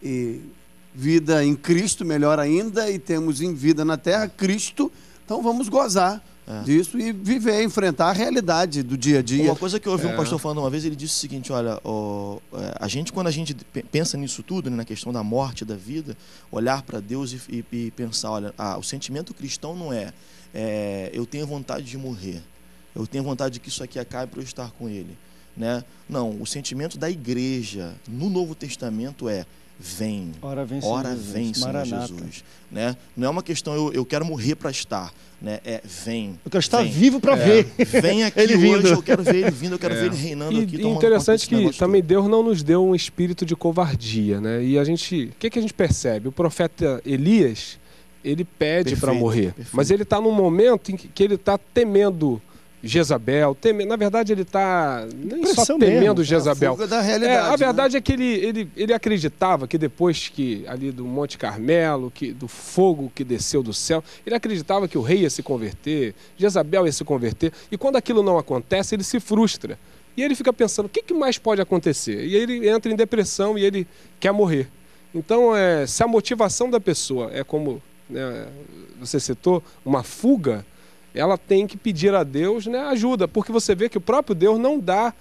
e vida em Cristo, melhor ainda, e temos em vida na terra Cristo, então vamos gozar. É. disso e viver, enfrentar a realidade do dia a dia. Uma coisa que eu ouvi É. um pastor falando uma vez, ele disse o seguinte, olha, ó, é, a gente, quando a gente pe- pensa nisso tudo, né, na questão da morte, da vida, olhar para Deus e, e, e pensar, olha, ah, o sentimento cristão não é, é eu tenho vontade de morrer, eu tenho vontade de que isso aqui acabe para eu estar com Ele. Né? Não, o sentimento da igreja no Novo Testamento é vem, Ora vem, Senhor ora Jesus. vem, Senhor Maranata. Jesus. Né? Não é uma questão, eu, eu quero morrer para estar, né? É vem. Eu quero estar vem. vivo para É. ver. Vem aqui Ele hoje, vindo. eu quero ver ele vindo, eu quero É. ver ele reinando E, aqui. e tomando interessante conta que desse negócio também todo. Deus não nos deu um espírito de covardia, né? E a gente, o que, que a gente percebe? O profeta Elias, ele pede para Perfeito, morrer, perfeito. mas ele está num momento em que, que ele está temendo Jezabel, teme... na verdade ele está nem só Pressão temendo mesmo, Jezabel. É a fuga da É, realidade. a verdade é que ele, ele, ele acreditava que depois que ali do Monte Carmelo, que, do fogo que desceu do céu, ele acreditava que o rei ia se converter, Jezabel ia se converter, e quando aquilo não acontece, ele se frustra. E ele fica pensando, o que, que mais pode acontecer? E aí ele entra em depressão e ele quer morrer. Então, é, se a motivação da pessoa é como, né, você citou, uma fuga, ela tem que pedir a Deus, né, ajuda, porque você vê que o próprio Deus não dá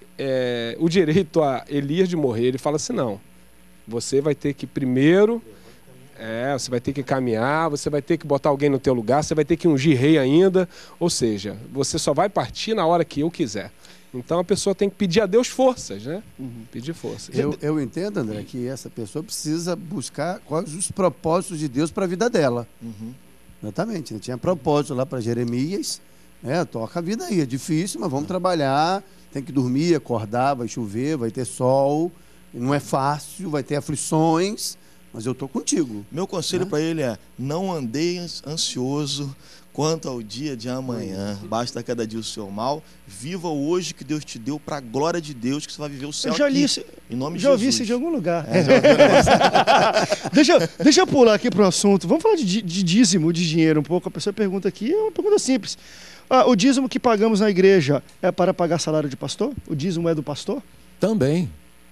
é, o direito a Elias de morrer. Ele fala assim, não, você vai ter que primeiro, é, você vai ter que caminhar, você vai ter que botar alguém no teu lugar, você vai ter que ungir rei ainda, ou seja, você só vai partir na hora que eu quiser. Então a pessoa tem que pedir a Deus forças, né? Uhum. Pedir forças. Eu, eu entendo, André, que essa pessoa precisa buscar quais os propósitos de Deus para a vida dela. Uhum. Exatamente. Né? Tinha propósito lá para Jeremias, né? Toca a vida aí, é difícil, mas vamos trabalhar, tem que dormir, acordar, vai chover, vai ter sol, não é fácil, vai ter aflições, mas eu estou contigo. Meu conselho Né? para ele é, não andeis ansioso quanto ao dia de amanhã. Basta cada dia o seu mal. Viva o hoje que Deus te deu para a glória de Deus, que você vai viver o céu Eu já li aqui, isso, em nome de já ouvi Jesus. isso de algum lugar. É, já ouvi. deixa, eu- deixa eu pular aqui para o assunto. Vamos falar de, di- de dízimo, de dinheiro um pouco. A pessoa pergunta aqui, é uma pergunta simples. Ah, o dízimo que pagamos na igreja é para pagar salário de pastor? O dízimo é do pastor? Também.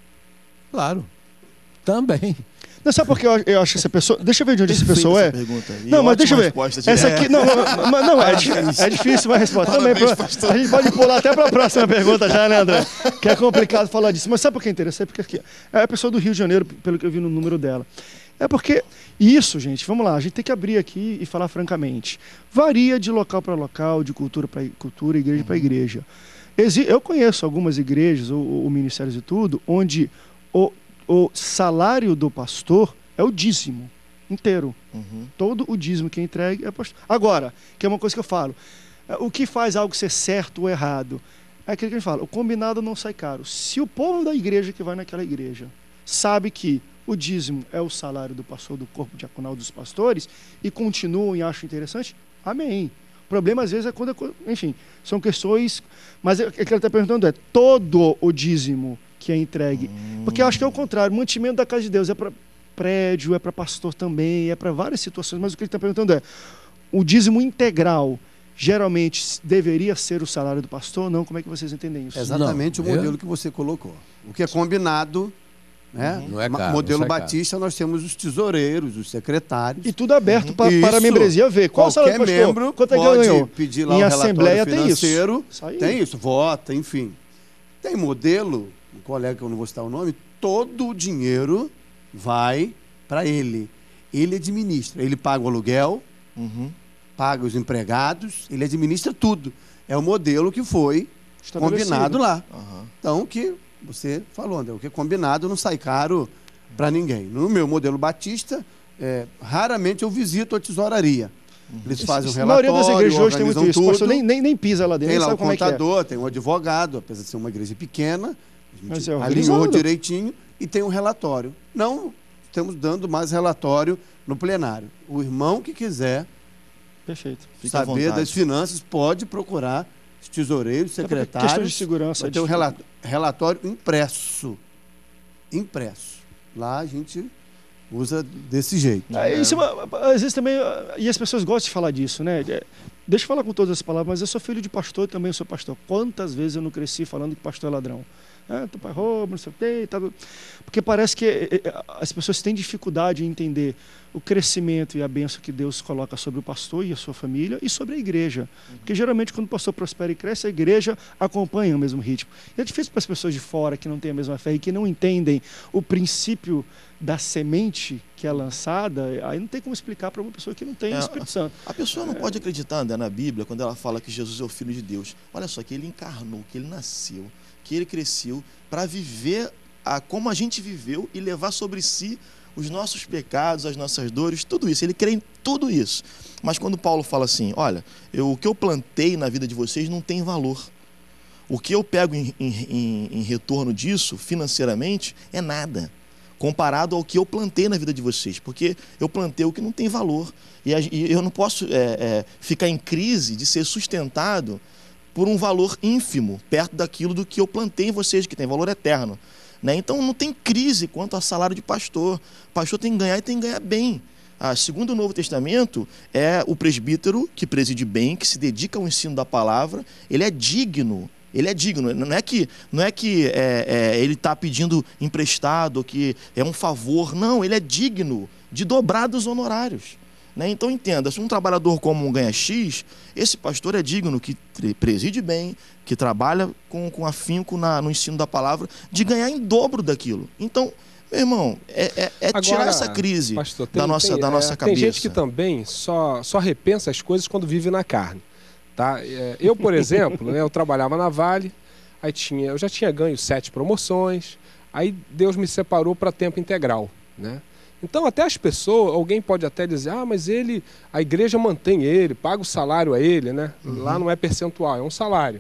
Claro. Também. Não, sabe por que eu, eu acho que essa pessoa... Deixa eu ver de onde essa Perfeita pessoa essa é. pergunta. E Não, mas deixa eu ver. ótima resposta, Essa Diego. aqui, não, não, não, não, é, di- é difícil uma resposta. Também, Parabéns, pro- pastor. a gente pode pular até para a próxima pergunta já, né, André? Que é complicado falar disso. Mas sabe por que é interessante? Porque aqui, é a pessoa do Rio de Janeiro, pelo que eu vi no número dela. É porque isso, gente, vamos lá, a gente tem que abrir aqui e falar francamente. Varia de local para local, de cultura para cultura, igreja para igreja. Exi- eu conheço algumas igrejas, ou, ou ministérios e tudo, onde o, o salário do pastor é o dízimo inteiro. Uhum. Todo o dízimo que é entregue é pastor. Agora, que é uma coisa que eu falo, é, o que faz algo ser certo ou errado? É aquilo que a gente fala, o combinado não sai caro. Se o povo da igreja que vai naquela igreja sabe que o dízimo é o salário do pastor, do corpo diaconal dos pastores, e continuam e acham interessante, amém. O problema às vezes é quando, enfim, são questões, mas o que ela está perguntando é todo o dízimo que é entregue. Porque eu acho que é o contrário, o mantimento da casa de Deus é para prédio, é para pastor também, é para várias situações, mas o que ele está perguntando é, o dízimo integral geralmente deveria ser o salário do pastor ou não? Como é que vocês entendem isso? É exatamente Não, o modelo eu- que você colocou. O que é combinado, né? Não é Ma- caro, modelo não sai caro. Batista, nós temos os tesoureiros, os secretários. E tudo aberto pa- Isso. para a membresia ver. Qual o salário do Qualquer pastor? membro Quanto é que pode ele ganhou? pedir lá Em um assembleia relatório tem isso. financeiro. Isso aí. Tem isso, vota, enfim. Tem modelo, um colega que eu não vou citar o nome, todo o dinheiro vai para ele. Ele administra, ele paga o aluguel, Uhum. paga os empregados, ele administra tudo. É o modelo que foi Estabelecido. combinado lá. Aham. Então, o que você falou, André, o que é combinado não sai caro para ninguém. No meu modelo batista, é, raramente eu visito a tesouraria. Eles fazem um A maioria relatório, das igrejas hoje tem muito organizam isso. O pastor tudo. nem, nem, nem pisa lá dentro, Tem nem lá sabe o como é que é. contador, tem o advogado, apesar de ser uma igreja pequena, a gente Mas é alinhou organizado. direitinho e tem um relatório. Não estamos dando mais relatório no plenário. O irmão que quiser Perfeito. Fica à saber vontade. das finanças pode procurar os tesoureiros, Até porque secretários. questão de segurança, Vai é ter um difícil. rela- relatório impresso. Impresso. Lá a gente usa desse jeito. É, isso é uma- às vezes também, ah, e as pessoas gostam de falar disso, né? É, deixa eu falar com todas as palavras, mas eu sou filho de pastor e também sou pastor. Quantas vezes eu não cresci falando que pastor é ladrão? Ah, teu pai rouba, não sei o quê, tá... Porque parece que as pessoas têm dificuldade em entender o crescimento e a bênção que Deus coloca sobre o pastor e a sua família e sobre a igreja. Porque geralmente quando o pastor prospera e cresce, a igreja acompanha o mesmo ritmo. E é difícil para as pessoas de fora que não têm a mesma fé e que não entendem o princípio da semente que é lançada, aí não tem como explicar para uma pessoa que não tem é, o Espírito Santo. A pessoa não é... pode acreditar, André, na Bíblia, quando ela fala que Jesus é o Filho de Deus. Olha só, que ele encarnou, que ele nasceu, que ele cresceu para viver a, como a gente viveu e levar sobre si os nossos pecados, as nossas dores, tudo isso. Ele crê em tudo isso. Mas quando Paulo fala assim, olha, eu, o que eu plantei na vida de vocês não tem valor. O que eu pego em, em, em retorno disso, financeiramente, é nada, comparado ao que eu plantei na vida de vocês, porque eu plantei o que não tem valor. E, a, e eu não posso é, é, ficar em crise de ser sustentado por um valor ínfimo, perto daquilo do que eu plantei em vocês, que tem valor eterno. Né? Então não tem crise quanto a salário de pastor. O pastor tem que ganhar e tem que ganhar bem. Ah, segundo o Novo Testamento, é o presbítero que preside bem, que se dedica ao ensino da palavra, ele é digno. Ele é digno, não é que, não é que é, é, ele está pedindo emprestado, que é um favor, não, ele é digno de dobrar dos honorários. Né? Então entenda, se um trabalhador comum ganha X, esse pastor é digno, que preside bem, que trabalha com, com afinco na, no ensino da palavra, de ganhar em dobro daquilo. Então, meu irmão, é, é, é Agora, tirar essa crise pastor, tem, da nossa, tem, da nossa é, cabeça. Tem gente que também só, só repensa as coisas quando vive na carne. Tá? Eu, por exemplo, né, eu trabalhava na Vale, aí tinha, eu já tinha ganho sete promoções, aí Deus me separou para tempo integral. Né? Então até as pessoas, alguém pode até dizer, ah, mas ele, a igreja mantém ele, paga o salário a ele, né? Uhum. Lá não é percentual, é um salário.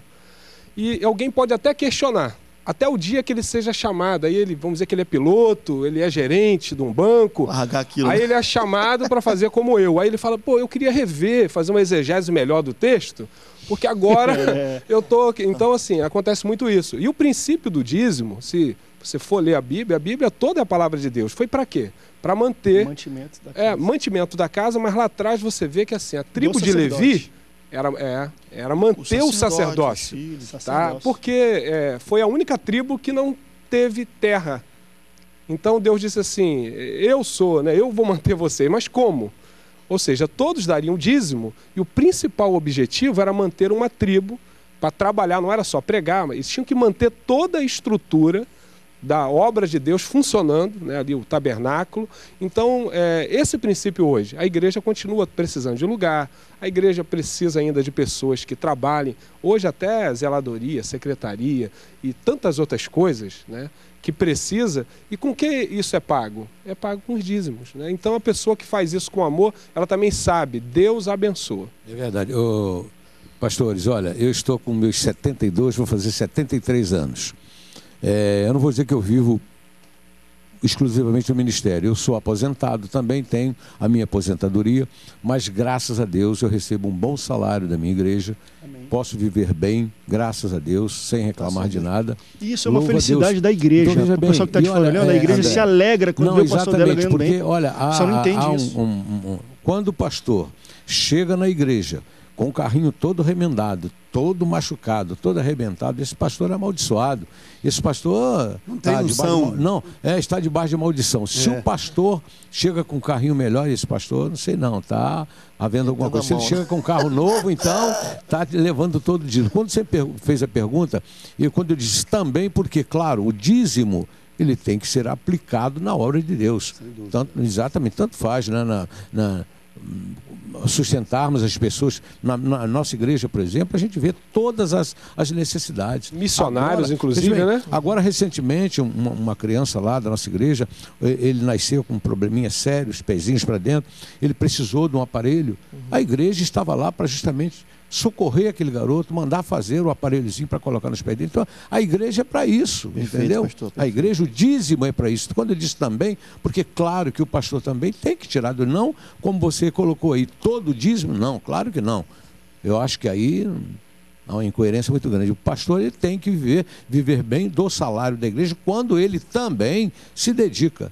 E alguém pode até questionar, até o dia que ele seja chamado, aí ele, vamos dizer que ele é piloto, ele é gerente de um banco, aquilo, aí né? ele é chamado para fazer como eu, aí ele fala, pô, eu queria rever, fazer uma exegese melhor do texto, porque agora é. eu tô... Então, assim, acontece muito isso. E o princípio do dízimo, se você for ler a Bíblia, a Bíblia toda é a palavra de Deus. Foi para quê? Para manter... Mantimento da casa. É, mantimento da casa, mas lá atrás você vê que assim, a tribo de Levi era, é, era manter o, o sacerdócio. Filho, tá? Sacerdócio. Porque é, foi a única tribo que não teve terra. Então Deus disse assim, eu sou, né, eu vou manter você, mas como? Ou seja, todos dariam dízimo e o principal objetivo era manter uma tribo para trabalhar, não era só pregar, mas eles tinham que manter toda a estrutura da obra de Deus funcionando, né, ali o tabernáculo. Então, é, esse princípio hoje, a igreja continua precisando de lugar, a igreja precisa ainda de pessoas que trabalhem, hoje até zeladoria, secretaria e tantas outras coisas, né, que precisa. E com que isso é pago? É pago com os dízimos. Né? Então, a pessoa que faz isso com amor, ela também sabe, Deus abençoa. É verdade. Ô, pastores, olha, eu estou com meus setenta e dois, vou fazer setenta e três anos. É, eu não vou dizer que eu vivo exclusivamente no ministério. Eu sou aposentado, também tenho a minha aposentadoria, mas graças a Deus eu recebo um bom salário da minha igreja. Amém. Posso viver bem, graças a Deus, sem reclamar de nada. E isso é uma Louva felicidade da igreja. Então, o pessoal que está te falando, a igreja é, se alegra quando não, vê o pastor dela ganhando porque, bem. Olha, há, só não entende há um, isso. Um, um, um, quando o pastor chega na igreja com o carrinho todo remendado, todo machucado, todo arrebentado, esse pastor é amaldiçoado. Esse pastor não tem tá noção. De, não, é, está debaixo de maldição. Se é. o pastor chega com um carrinho melhor, esse pastor, não sei não, está havendo alguma coisa. Se ele chega com um carro novo, então está levando todo o dízimo. Quando você fez a pergunta, e quando eu disse também, porque, claro, o dízimo ele tem que ser aplicado na obra de Deus. Tanto, exatamente, tanto faz, né, na, na sustentarmos as pessoas na, na nossa igreja, por exemplo, a gente vê todas as, as necessidades. Missionários, agora, inclusive, bem, né? Agora, recentemente, uma, uma criança lá da nossa igreja, ele nasceu com um probleminha sério, os pezinhos para dentro, ele precisou de um aparelho. Uhum. A igreja estava lá para justamente socorrer aquele garoto, mandar fazer o aparelhozinho para colocar nos pés dele. Então, a igreja é para isso, perfeito, entendeu? Pastor, a igreja, o dízimo é para isso. Quando eu disse também, porque claro que o pastor também tem que tirar do não, como você colocou aí, todo o dízimo, não, claro que não. Eu acho que aí há uma incoerência muito grande. O pastor ele tem que viver, viver bem do salário da igreja, quando ele também se dedica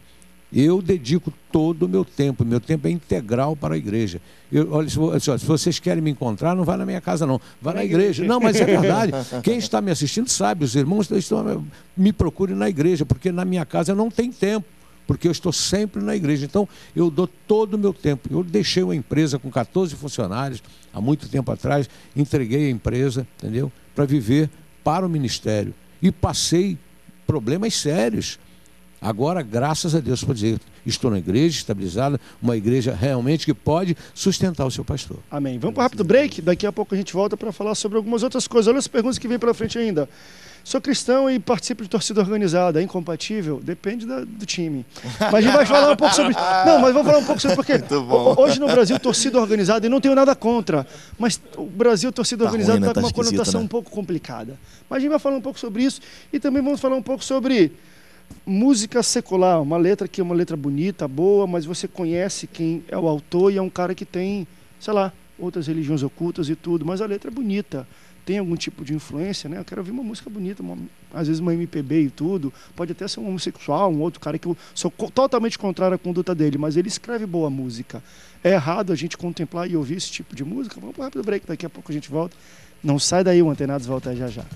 Eu dedico todo o meu tempo, meu tempo é integral para a igreja. Eu, olha, se, se vocês querem me encontrar, não vá na minha casa não, vá na igreja. Não, mas é verdade, quem está me assistindo sabe, os irmãos estão, me procurem na igreja, porque na minha casa não tem tempo, porque eu estou sempre na igreja. Então, eu dou todo o meu tempo. Eu deixei uma empresa com quatorze funcionários, há muito tempo atrás, entreguei a empresa, entendeu? Para viver para o ministério. E passei problemas sérios. Agora, graças a Deus, pode dizer, estou na igreja estabilizada, uma igreja realmente que pode sustentar o seu pastor. Amém. Vamos para um rápido break, daqui a pouco a gente volta para falar sobre algumas outras coisas. Olha as perguntas que vem pela frente ainda. Sou cristão e participo de torcida organizada, é incompatível? Depende da, do time. Mas a gente vai falar um pouco sobre... Não, mas vamos falar um pouco sobre... Porque hoje no Brasil, torcida organizada, e não tenho nada contra, mas o Brasil, torcida Tá organizada, ruim, né? está Tá com uma conotação né? um pouco complicada. Mas a gente vai falar um pouco sobre isso e também vamos falar um pouco sobre música secular, uma letra que é uma letra bonita, boa, mas você conhece quem é o autor e é um cara que tem, sei lá, outras religiões ocultas e tudo, mas a letra é bonita, tem algum tipo de influência, né? Eu quero ouvir uma música bonita, uma, às vezes uma M P B e tudo, pode até ser um homossexual, um outro cara que eu sou totalmente contrário à conduta dele, mas ele escreve boa música. É errado a gente contemplar e ouvir esse tipo de música? Vamos para um rápido break, daqui a pouco a gente volta. Não sai daí, o Antenados volta já já.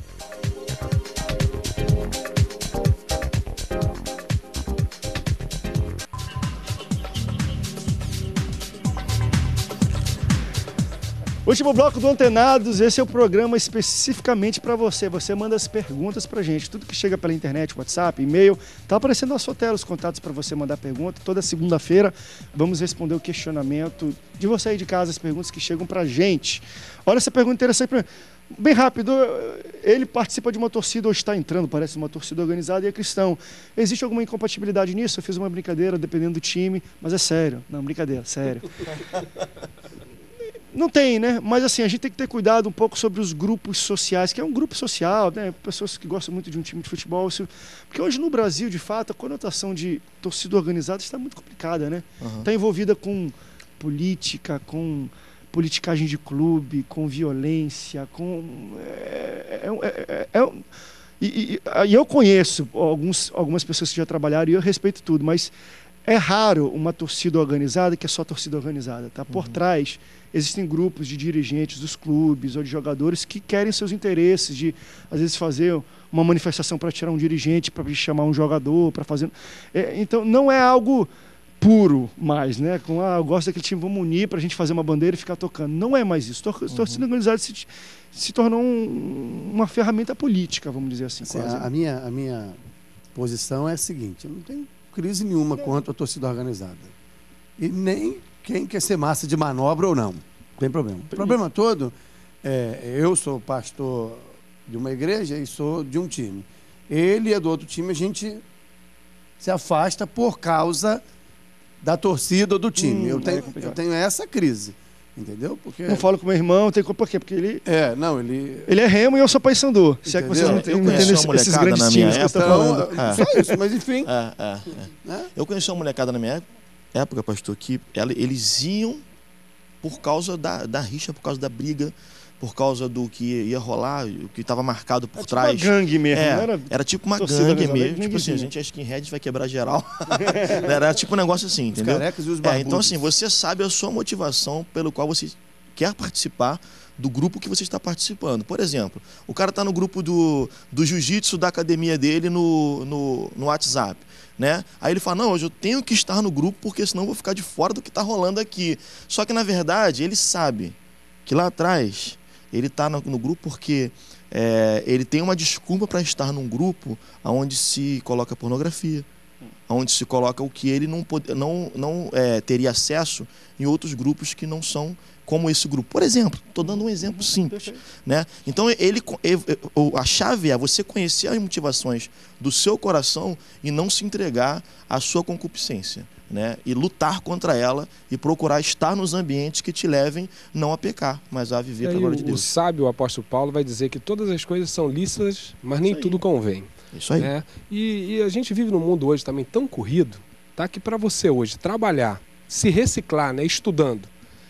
Último bloco do Antenados, esse é o programa especificamente para você. Você manda as perguntas para a gente. Tudo que chega pela internet, WhatsApp, e-mail, está aparecendo na sua tela os contatos para você mandar pergunta. Toda segunda-feira vamos responder o questionamento de você aí de casa, as perguntas que chegam para a gente. Olha essa pergunta interessante. Bem rápido, ele participa de uma torcida ou está entrando, parece uma torcida organizada e é cristão. Existe alguma incompatibilidade nisso? Eu fiz uma brincadeira dependendo do time, mas é sério. Não, brincadeira, sério. Não tem, né? Mas assim, a gente tem que ter cuidado um pouco sobre os grupos sociais, que é um grupo social, né? Pessoas que gostam muito de um time de futebol. Porque hoje no Brasil, de fato, a conotação de torcida organizada está muito complicada, né? Uhum. Está envolvida com política, com politicagem de clube, com violência, com... É, é, é, é, é, e, e, e eu conheço alguns, algumas pessoas que já trabalharam e eu respeito tudo, mas é raro uma torcida organizada que é só torcida organizada, tá? Por uhum. trás existem grupos de dirigentes dos clubes ou de jogadores que querem seus interesses, de às vezes fazer uma manifestação para tirar um dirigente, para chamar um jogador, para fazer... É, então não é algo puro mais, né? Com, ah, eu gosto daquele time, vamos unir para a gente fazer uma bandeira e ficar tocando. Não é mais isso. Tor uhum. Torcida organizada se, se tornou um, uma ferramenta política, vamos dizer assim. assim quase. A, a, minha, a minha posição é a seguinte, eu não tenho crise nenhuma quanto à torcida organizada. E nem quem quer ser massa de manobra ou não. Não tem problema. O problema todo é, eu sou pastor de uma igreja e sou de um time. Ele é do outro time, a gente se afasta por causa da torcida ou do time. Hum, eu, tenho, é eu tenho essa crise. Entendeu? Porque... Não falo com meu irmão, tem por quê? Porque ele... É, não, ele... Ele é Remo e eu sou Paysandu. Se é que vocês não entendem esses, esses grandes times que eu estou falando. Então, é. Só isso, mas enfim... É, é, é. É? Eu conheci uma molecada na minha época, pastor, que ela, eles iam por causa da, da rixa, por causa da briga, por causa do que ia rolar, o que estava marcado por era trás. Tipo uma gangue mesmo, é, não era? Era tipo uma gangue mesmo. Tipo assim, a gente é skinhead, vai quebrar geral. Era tipo um negócio assim, entendeu? Os carecas e os é, então assim, você sabe a sua motivação pelo qual você quer participar do grupo que você está participando. Por exemplo, o cara está no grupo do, do jiu-jitsu da academia dele no, no, no WhatsApp. Né? Aí ele fala, não, hoje eu tenho que estar no grupo porque senão eu vou ficar de fora do que está rolando aqui. Só que na verdade ele sabe que lá atrás ele está no, no grupo porque é, ele tem uma desculpa para estar num grupo onde se coloca pornografia, onde se coloca o que ele não, pode, não, não é, teria acesso em outros grupos que não são como esse grupo. Por exemplo, estou dando um exemplo simples. Né? Então, ele, a chave é você conhecer as motivações do seu coração e não se entregar à sua concupiscência. Né? E lutar contra ela e procurar estar nos ambientes que te levem não a pecar, mas a viver para a glória de Deus. O sábio, o apóstolo Paulo, vai dizer que todas as coisas são lícitas, mas nem tudo convém. Isso aí. Né? E, e a gente vive num mundo hoje também tão corrido, tá? Que para você hoje trabalhar, se reciclar, né? Estudando,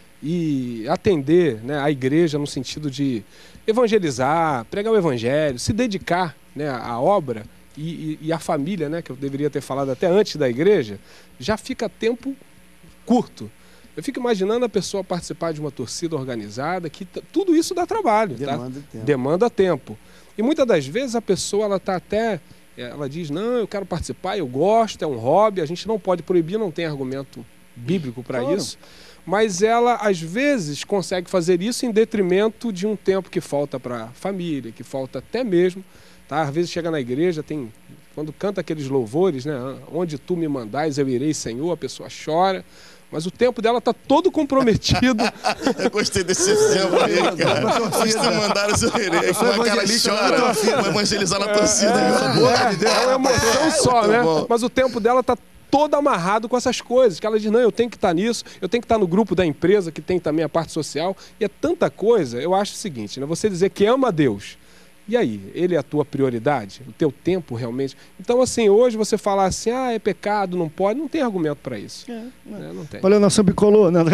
e atender, né, a igreja no sentido de evangelizar, pregar o evangelho, se dedicar, né, à obra, e, e, e a família, né, que eu deveria ter falado até antes da igreja, já fica tempo curto. Eu fico imaginando a pessoa participar de uma torcida organizada, que tudo isso dá trabalho, Demanda tá? tempo. Demanda tempo. E muitas das vezes a pessoa ela está até, ela diz, não, eu quero participar, eu gosto, é um hobby, a gente não pode proibir, não tem argumento bíblico para Claro. isso, mas ela às vezes consegue fazer isso em detrimento de um tempo que falta para a família, que falta até mesmo, tá? Às vezes chega na igreja, tem, quando canta aqueles louvores, né? Onde tu me mandais, eu irei, Senhor, a pessoa chora. Mas o tempo dela está todo comprometido. Eu gostei desse exemplo aí, cara. Onde tu mandares eu irei. Como é que ela chora? Vou evangelizar na torcida. É, é uma emoção só, né? Mas o tempo dela está todo amarrado com essas coisas. Que ela diz, não, eu tenho que estar nisso, eu tenho que estar no grupo da empresa, que tem também a parte social. E é tanta coisa. Eu acho o seguinte, né? Você dizer que ama a Deus. E aí, ele é a tua prioridade? O teu tempo realmente? Então, assim, hoje você falar assim, ah, é pecado, não pode, não tem argumento para isso. É, né? Não tem. Valeu, nação bicolor. Não.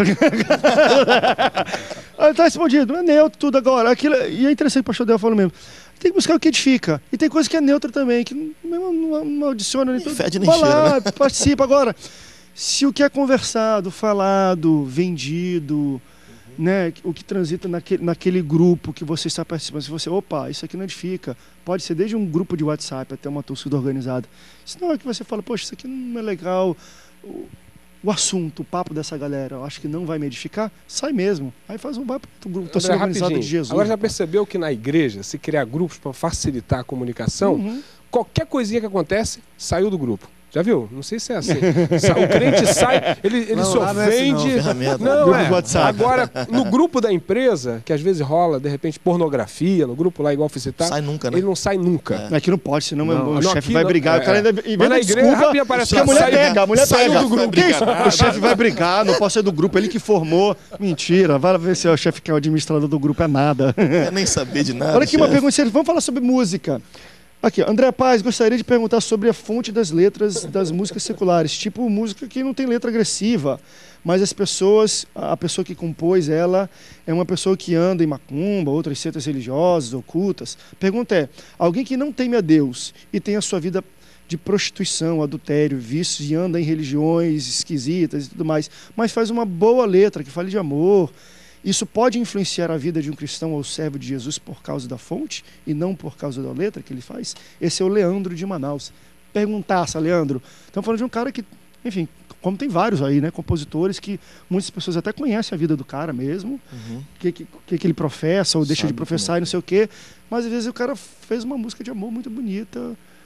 Ah, tá respondido, é neutro tudo agora. Aquilo, e é interessante, o pastor Del falou mesmo. Tem que buscar o que edifica. E tem coisa que é neutra também, que não, não, não adiciona nem tudo. Fede nem Vai cheira, lá, né? participa. Agora, se o que é conversado, falado, vendido, né, o que transita naquele, naquele grupo que você está participando, se você, opa, isso aqui não edifica, pode ser desde um grupo de WhatsApp até uma torcida organizada. Senão é que você fala, poxa, isso aqui não é legal, o, o assunto, o papo dessa galera, eu acho que não vai me edificar, sai mesmo. Aí faz um vai para o grupo torcida André, organizada de rapidinho. Jesus. Agora já rapaz. percebeu que na igreja, se criar grupos para facilitar a comunicação, Uhum. qualquer coisinha que acontece, saiu do grupo. Já viu? Não sei se é assim. O crente sai, ele, ele Não, se lá não é assim, não. ofende. Ferramenta. Não, Grupo é. do WhatsApp. Agora, no grupo da empresa, que às vezes rola, de repente, pornografia, no grupo lá, igual foi citar, Sai nunca, né? ele não sai nunca. Aqui não pode, senão Não, o não, chefe aqui vai não, brigar. é, o cara ainda é. inventa Mas na igreja, desculpa, rapidinho aparece que a lá, mulher saiu- pega, a mulher saiu pega. do grupo. Que isso? O chefe vai brigar, não pode ser do grupo, ele que formou. Mentira, vai ver se é o chefe que é o administrador do grupo, é nada. Quer nem saber de nada. Olha aqui uma chefe. pergunta séria. Vamos falar sobre música. Aqui, André Paz, gostaria de perguntar sobre a fonte das letras das músicas seculares. Tipo, música que não tem letra agressiva, mas as pessoas, a pessoa que compôs ela é uma pessoa que anda em macumba, outras seitas religiosas, ocultas. Pergunta é, alguém que não teme a Deus e tem a sua vida de prostituição, adultério, vícios e anda em religiões esquisitas e tudo mais, mas faz uma boa letra que fale de amor. Isso pode influenciar a vida de um cristão ou servo de Jesus por causa da fonte e não por causa da letra que ele faz? Esse é o Leandro de Manaus. Perguntaça, Leandro. Estamos falando de um cara que, enfim, como tem vários aí, né, compositores que muitas pessoas até conhecem a vida do cara mesmo, o Uhum. que, que, que, que ele professa ou deixa Sabe de professar como é. e não sei o quê, mas às vezes o cara fez uma música de amor muito bonita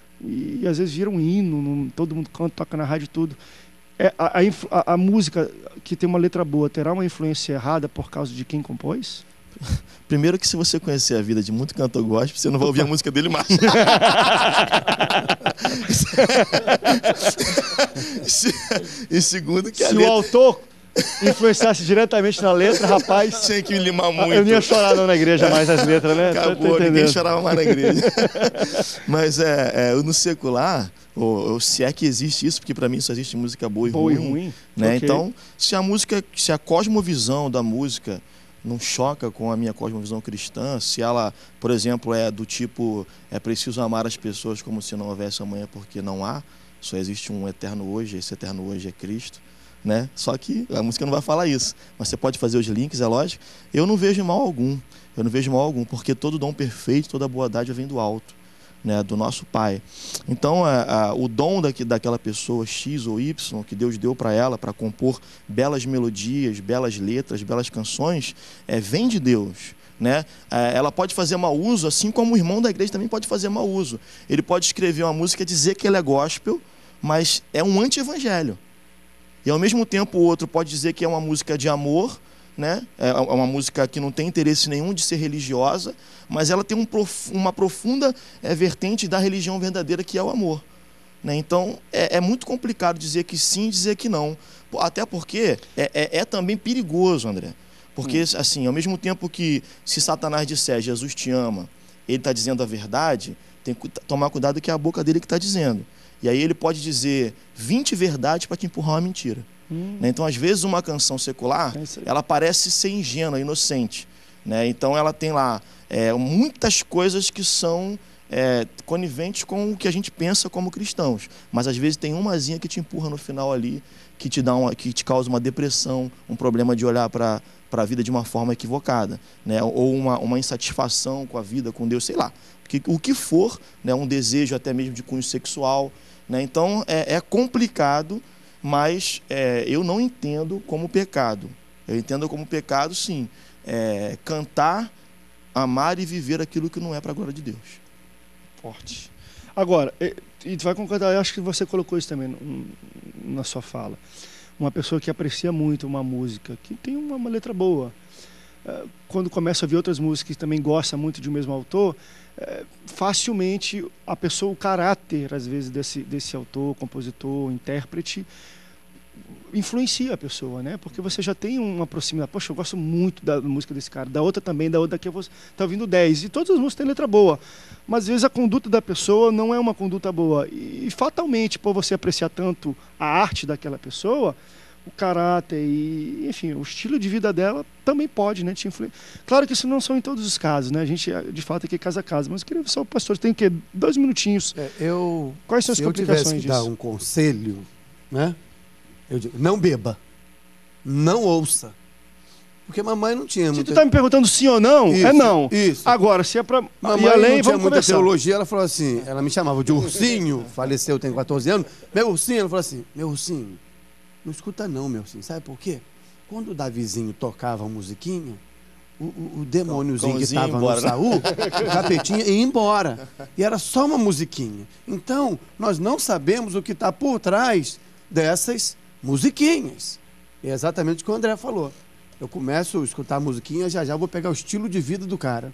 e, e às vezes vira um hino, num- todo mundo canta, toca na rádio e tudo. É, a, a, influ- a- a música que tem uma letra boa terá uma influência errada por causa de quem compôs? Primeiro que se você conhecer a vida de muito cantor gospel, você não vai ouvir a música dele mais. E segundo que a Se o letra autor influenciasse diretamente na letra, rapaz, tinha que limar muito. eu não ia chorar não na igreja mais as letras, né? Tô- tô Acabou, ninguém entendendo. chorava mais na igreja. Mas é, é, no secular, ou, ou se é que existe isso, porque para mim só existe música boa e Boa e ruim. ruim. Né? Ok. Então, se a música, se a cosmovisão da música não choca com a minha cosmovisão cristã, se ela, por exemplo, é do tipo, é preciso amar as pessoas como se não houvesse amanhã porque não há, só existe um eterno hoje, esse eterno hoje é Cristo, né? Só que a música não vai falar isso, mas você pode fazer os links, é lógico. Eu não vejo mal algum, eu não vejo mal algum, porque todo dom perfeito, toda boa dádiva vem do alto, né, do nosso Pai. Então, a, a, o dom daqui, daquela pessoa X ou Y que Deus deu para ela, para compor belas melodias, belas letras, belas canções, é, vem de Deus. Né? É, ela pode fazer mau uso, assim como o irmão da igreja também pode fazer mau uso. Ele pode escrever uma música e dizer que ela é gospel, mas é um anti-evangelho. E ao mesmo tempo o outro pode dizer que é uma música de amor, né? É uma música que não tem interesse nenhum de ser religiosa, mas ela tem um prof... uma profunda é, vertente da religião verdadeira, que é o amor. Né? Então é, é muito complicado dizer que sim e dizer que não. Até porque é, é, é também perigoso, André. Porque, hum. assim, ao mesmo tempo que se Satanás disser Jesus te ama, ele está dizendo a verdade, tem que tomar cuidado que é a boca dele que está dizendo. E aí ele pode dizer vinte verdades para te empurrar uma mentira. Hum. Né? Então, às vezes, uma canção secular, é ela parece ser ingênua, inocente. Né? Então, ela tem lá é, muitas coisas que são é, coniventes com o que a gente pensa como cristãos. Mas às vezes tem umazinha que te empurra no final ali, que te, dá uma, que te causa uma depressão, um problema de olhar para a vida de uma forma equivocada, né? Ou uma, uma insatisfação com a vida, com Deus, sei lá. Que, o que for, né? Um desejo até mesmo de cunho sexual, né? Então é, é complicado, mas é, eu não entendo como pecado. Eu entendo como pecado, sim, é, cantar, amar e viver aquilo que não é para a glória de Deus. Forte. Agora, e tu vai concordar, eu acho que você colocou isso também no, na sua fala. Uma pessoa que aprecia muito uma música, que tem uma, uma letra boa, quando começa a ouvir outras músicas que também gosta muito de um mesmo autor, facilmente a pessoa, o caráter, às vezes, desse, desse autor, compositor, intérprete, influencia a pessoa, né? Porque você já tem uma proximidade. Poxa, eu gosto muito da música desse cara, da outra também, da outra daqui eu vou tá ouvindo dez. E todas as músicas têm letra boa. Mas às vezes a conduta da pessoa não é uma conduta boa. E, e fatalmente, por você apreciar tanto a arte daquela pessoa, o caráter e, enfim, o estilo de vida dela também pode, né, te influenciar. Claro que isso não são em todos os casos, né? A gente, de fato, aqui é casa a casa. Mas eu queria só o pastor, tem o quê? Dois minutinhos. É, eu, Quais são as se eu complicações tivesse que disso? dar um conselho, né? Eu digo, não beba, não ouça. Porque mamãe não tinha Se muita... tu tá me perguntando sim ou não, Isso, é não. isso. Agora, se é para Mamãe ir além, não tinha vamos muita conversar. teologia, ela falou assim, ela me chamava de ursinho, faleceu, tem quatorze anos, meu ursinho, ela falou assim, meu ursinho, não escuta não, meu ursinho, sabe por quê? Quando o Davizinho tocava a musiquinha, o, o, o demôniozinho que Cãozinho estava embora, no Saul, o capetinha, ia embora. E era só uma musiquinha. Então, nós não sabemos o que está por trás dessas musiquinhas. É exatamente o que o André falou. Eu começo a escutar a musiquinha, já já vou pegar o estilo de vida do cara.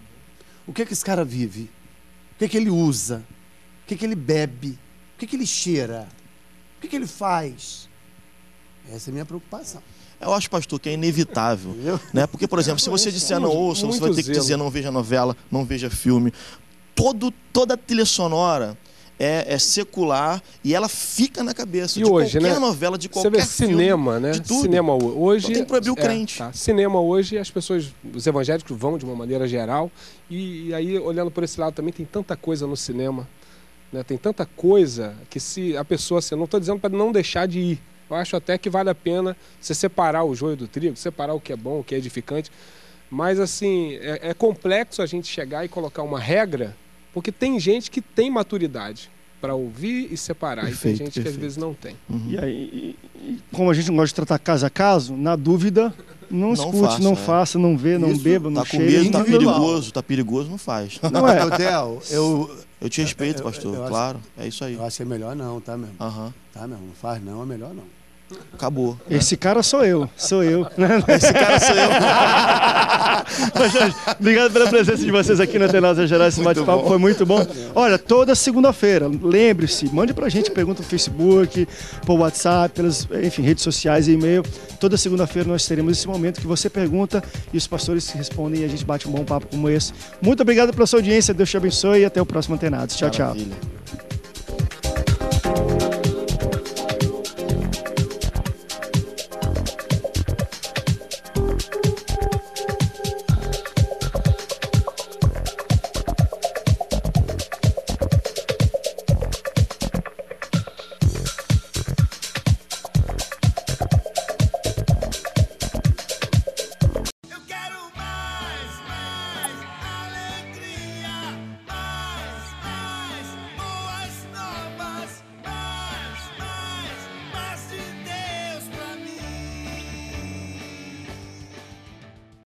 O que é que esse cara vive? O que é que ele usa? O que é que ele bebe? O que é que ele cheira? O que é que ele faz? Essa é a minha preocupação. Eu acho, pastor, que é inevitável, Entendeu? né? Porque, por exemplo, se você disser não ouça, você vai ter que zelo. dizer não veja novela, não veja filme. Todo, toda a trilha sonora é, é secular e ela fica na cabeça E de hoje, qualquer né? novela, de Você qualquer vê filme, cinema, né? de tudo. Cinema hoje. Então tem que proibir o é, crente. tá. Cinema hoje, as pessoas, os evangélicos vão de uma maneira geral. E, e aí, olhando por esse lado, também tem tanta coisa no cinema. Né? Tem tanta coisa que se a pessoa, assim, eu não estou dizendo para não deixar de ir. Eu acho até que vale a pena você separar o joio do trigo, separar o que é bom, o que é edificante. Mas, assim, é, é complexo a gente chegar e colocar uma regra, porque tem gente que tem maturidade para ouvir e separar. Perfeito, e tem gente perfeito. que às vezes não tem. Uhum. E aí, e- e como a gente não gosta de tratar caso a caso, na dúvida, não, Não escute, faça, não é. faça, não vê, não Isso beba, não Tá com cheire. medo, tá individual. perigoso, tá perigoso, não faz. Não é. Ô, Theo, eu, Eu te respeito, Eu- pastor, eu acho- claro, é isso aí. eu acho que é melhor não, tá, mesmo? Aham, Tá, mesmo? Não faz não, é melhor não. acabou. né? Esse cara sou eu, sou eu. Esse cara sou eu. Mas, gente, obrigado pela presença de vocês aqui na Tenaz Geral. Esse bate-papo foi muito bom. Olha, toda segunda-feira, lembre-se, mande pra gente pergunta no Facebook, por WhatsApp, pelas, enfim, redes sociais e e-mail. Toda segunda-feira nós teremos esse momento que você pergunta e os pastores respondem e a gente bate um bom papo como esse. Muito obrigado pela sua audiência, Deus te abençoe e até o próximo Antenados. Tchau, tchau. Maravilha.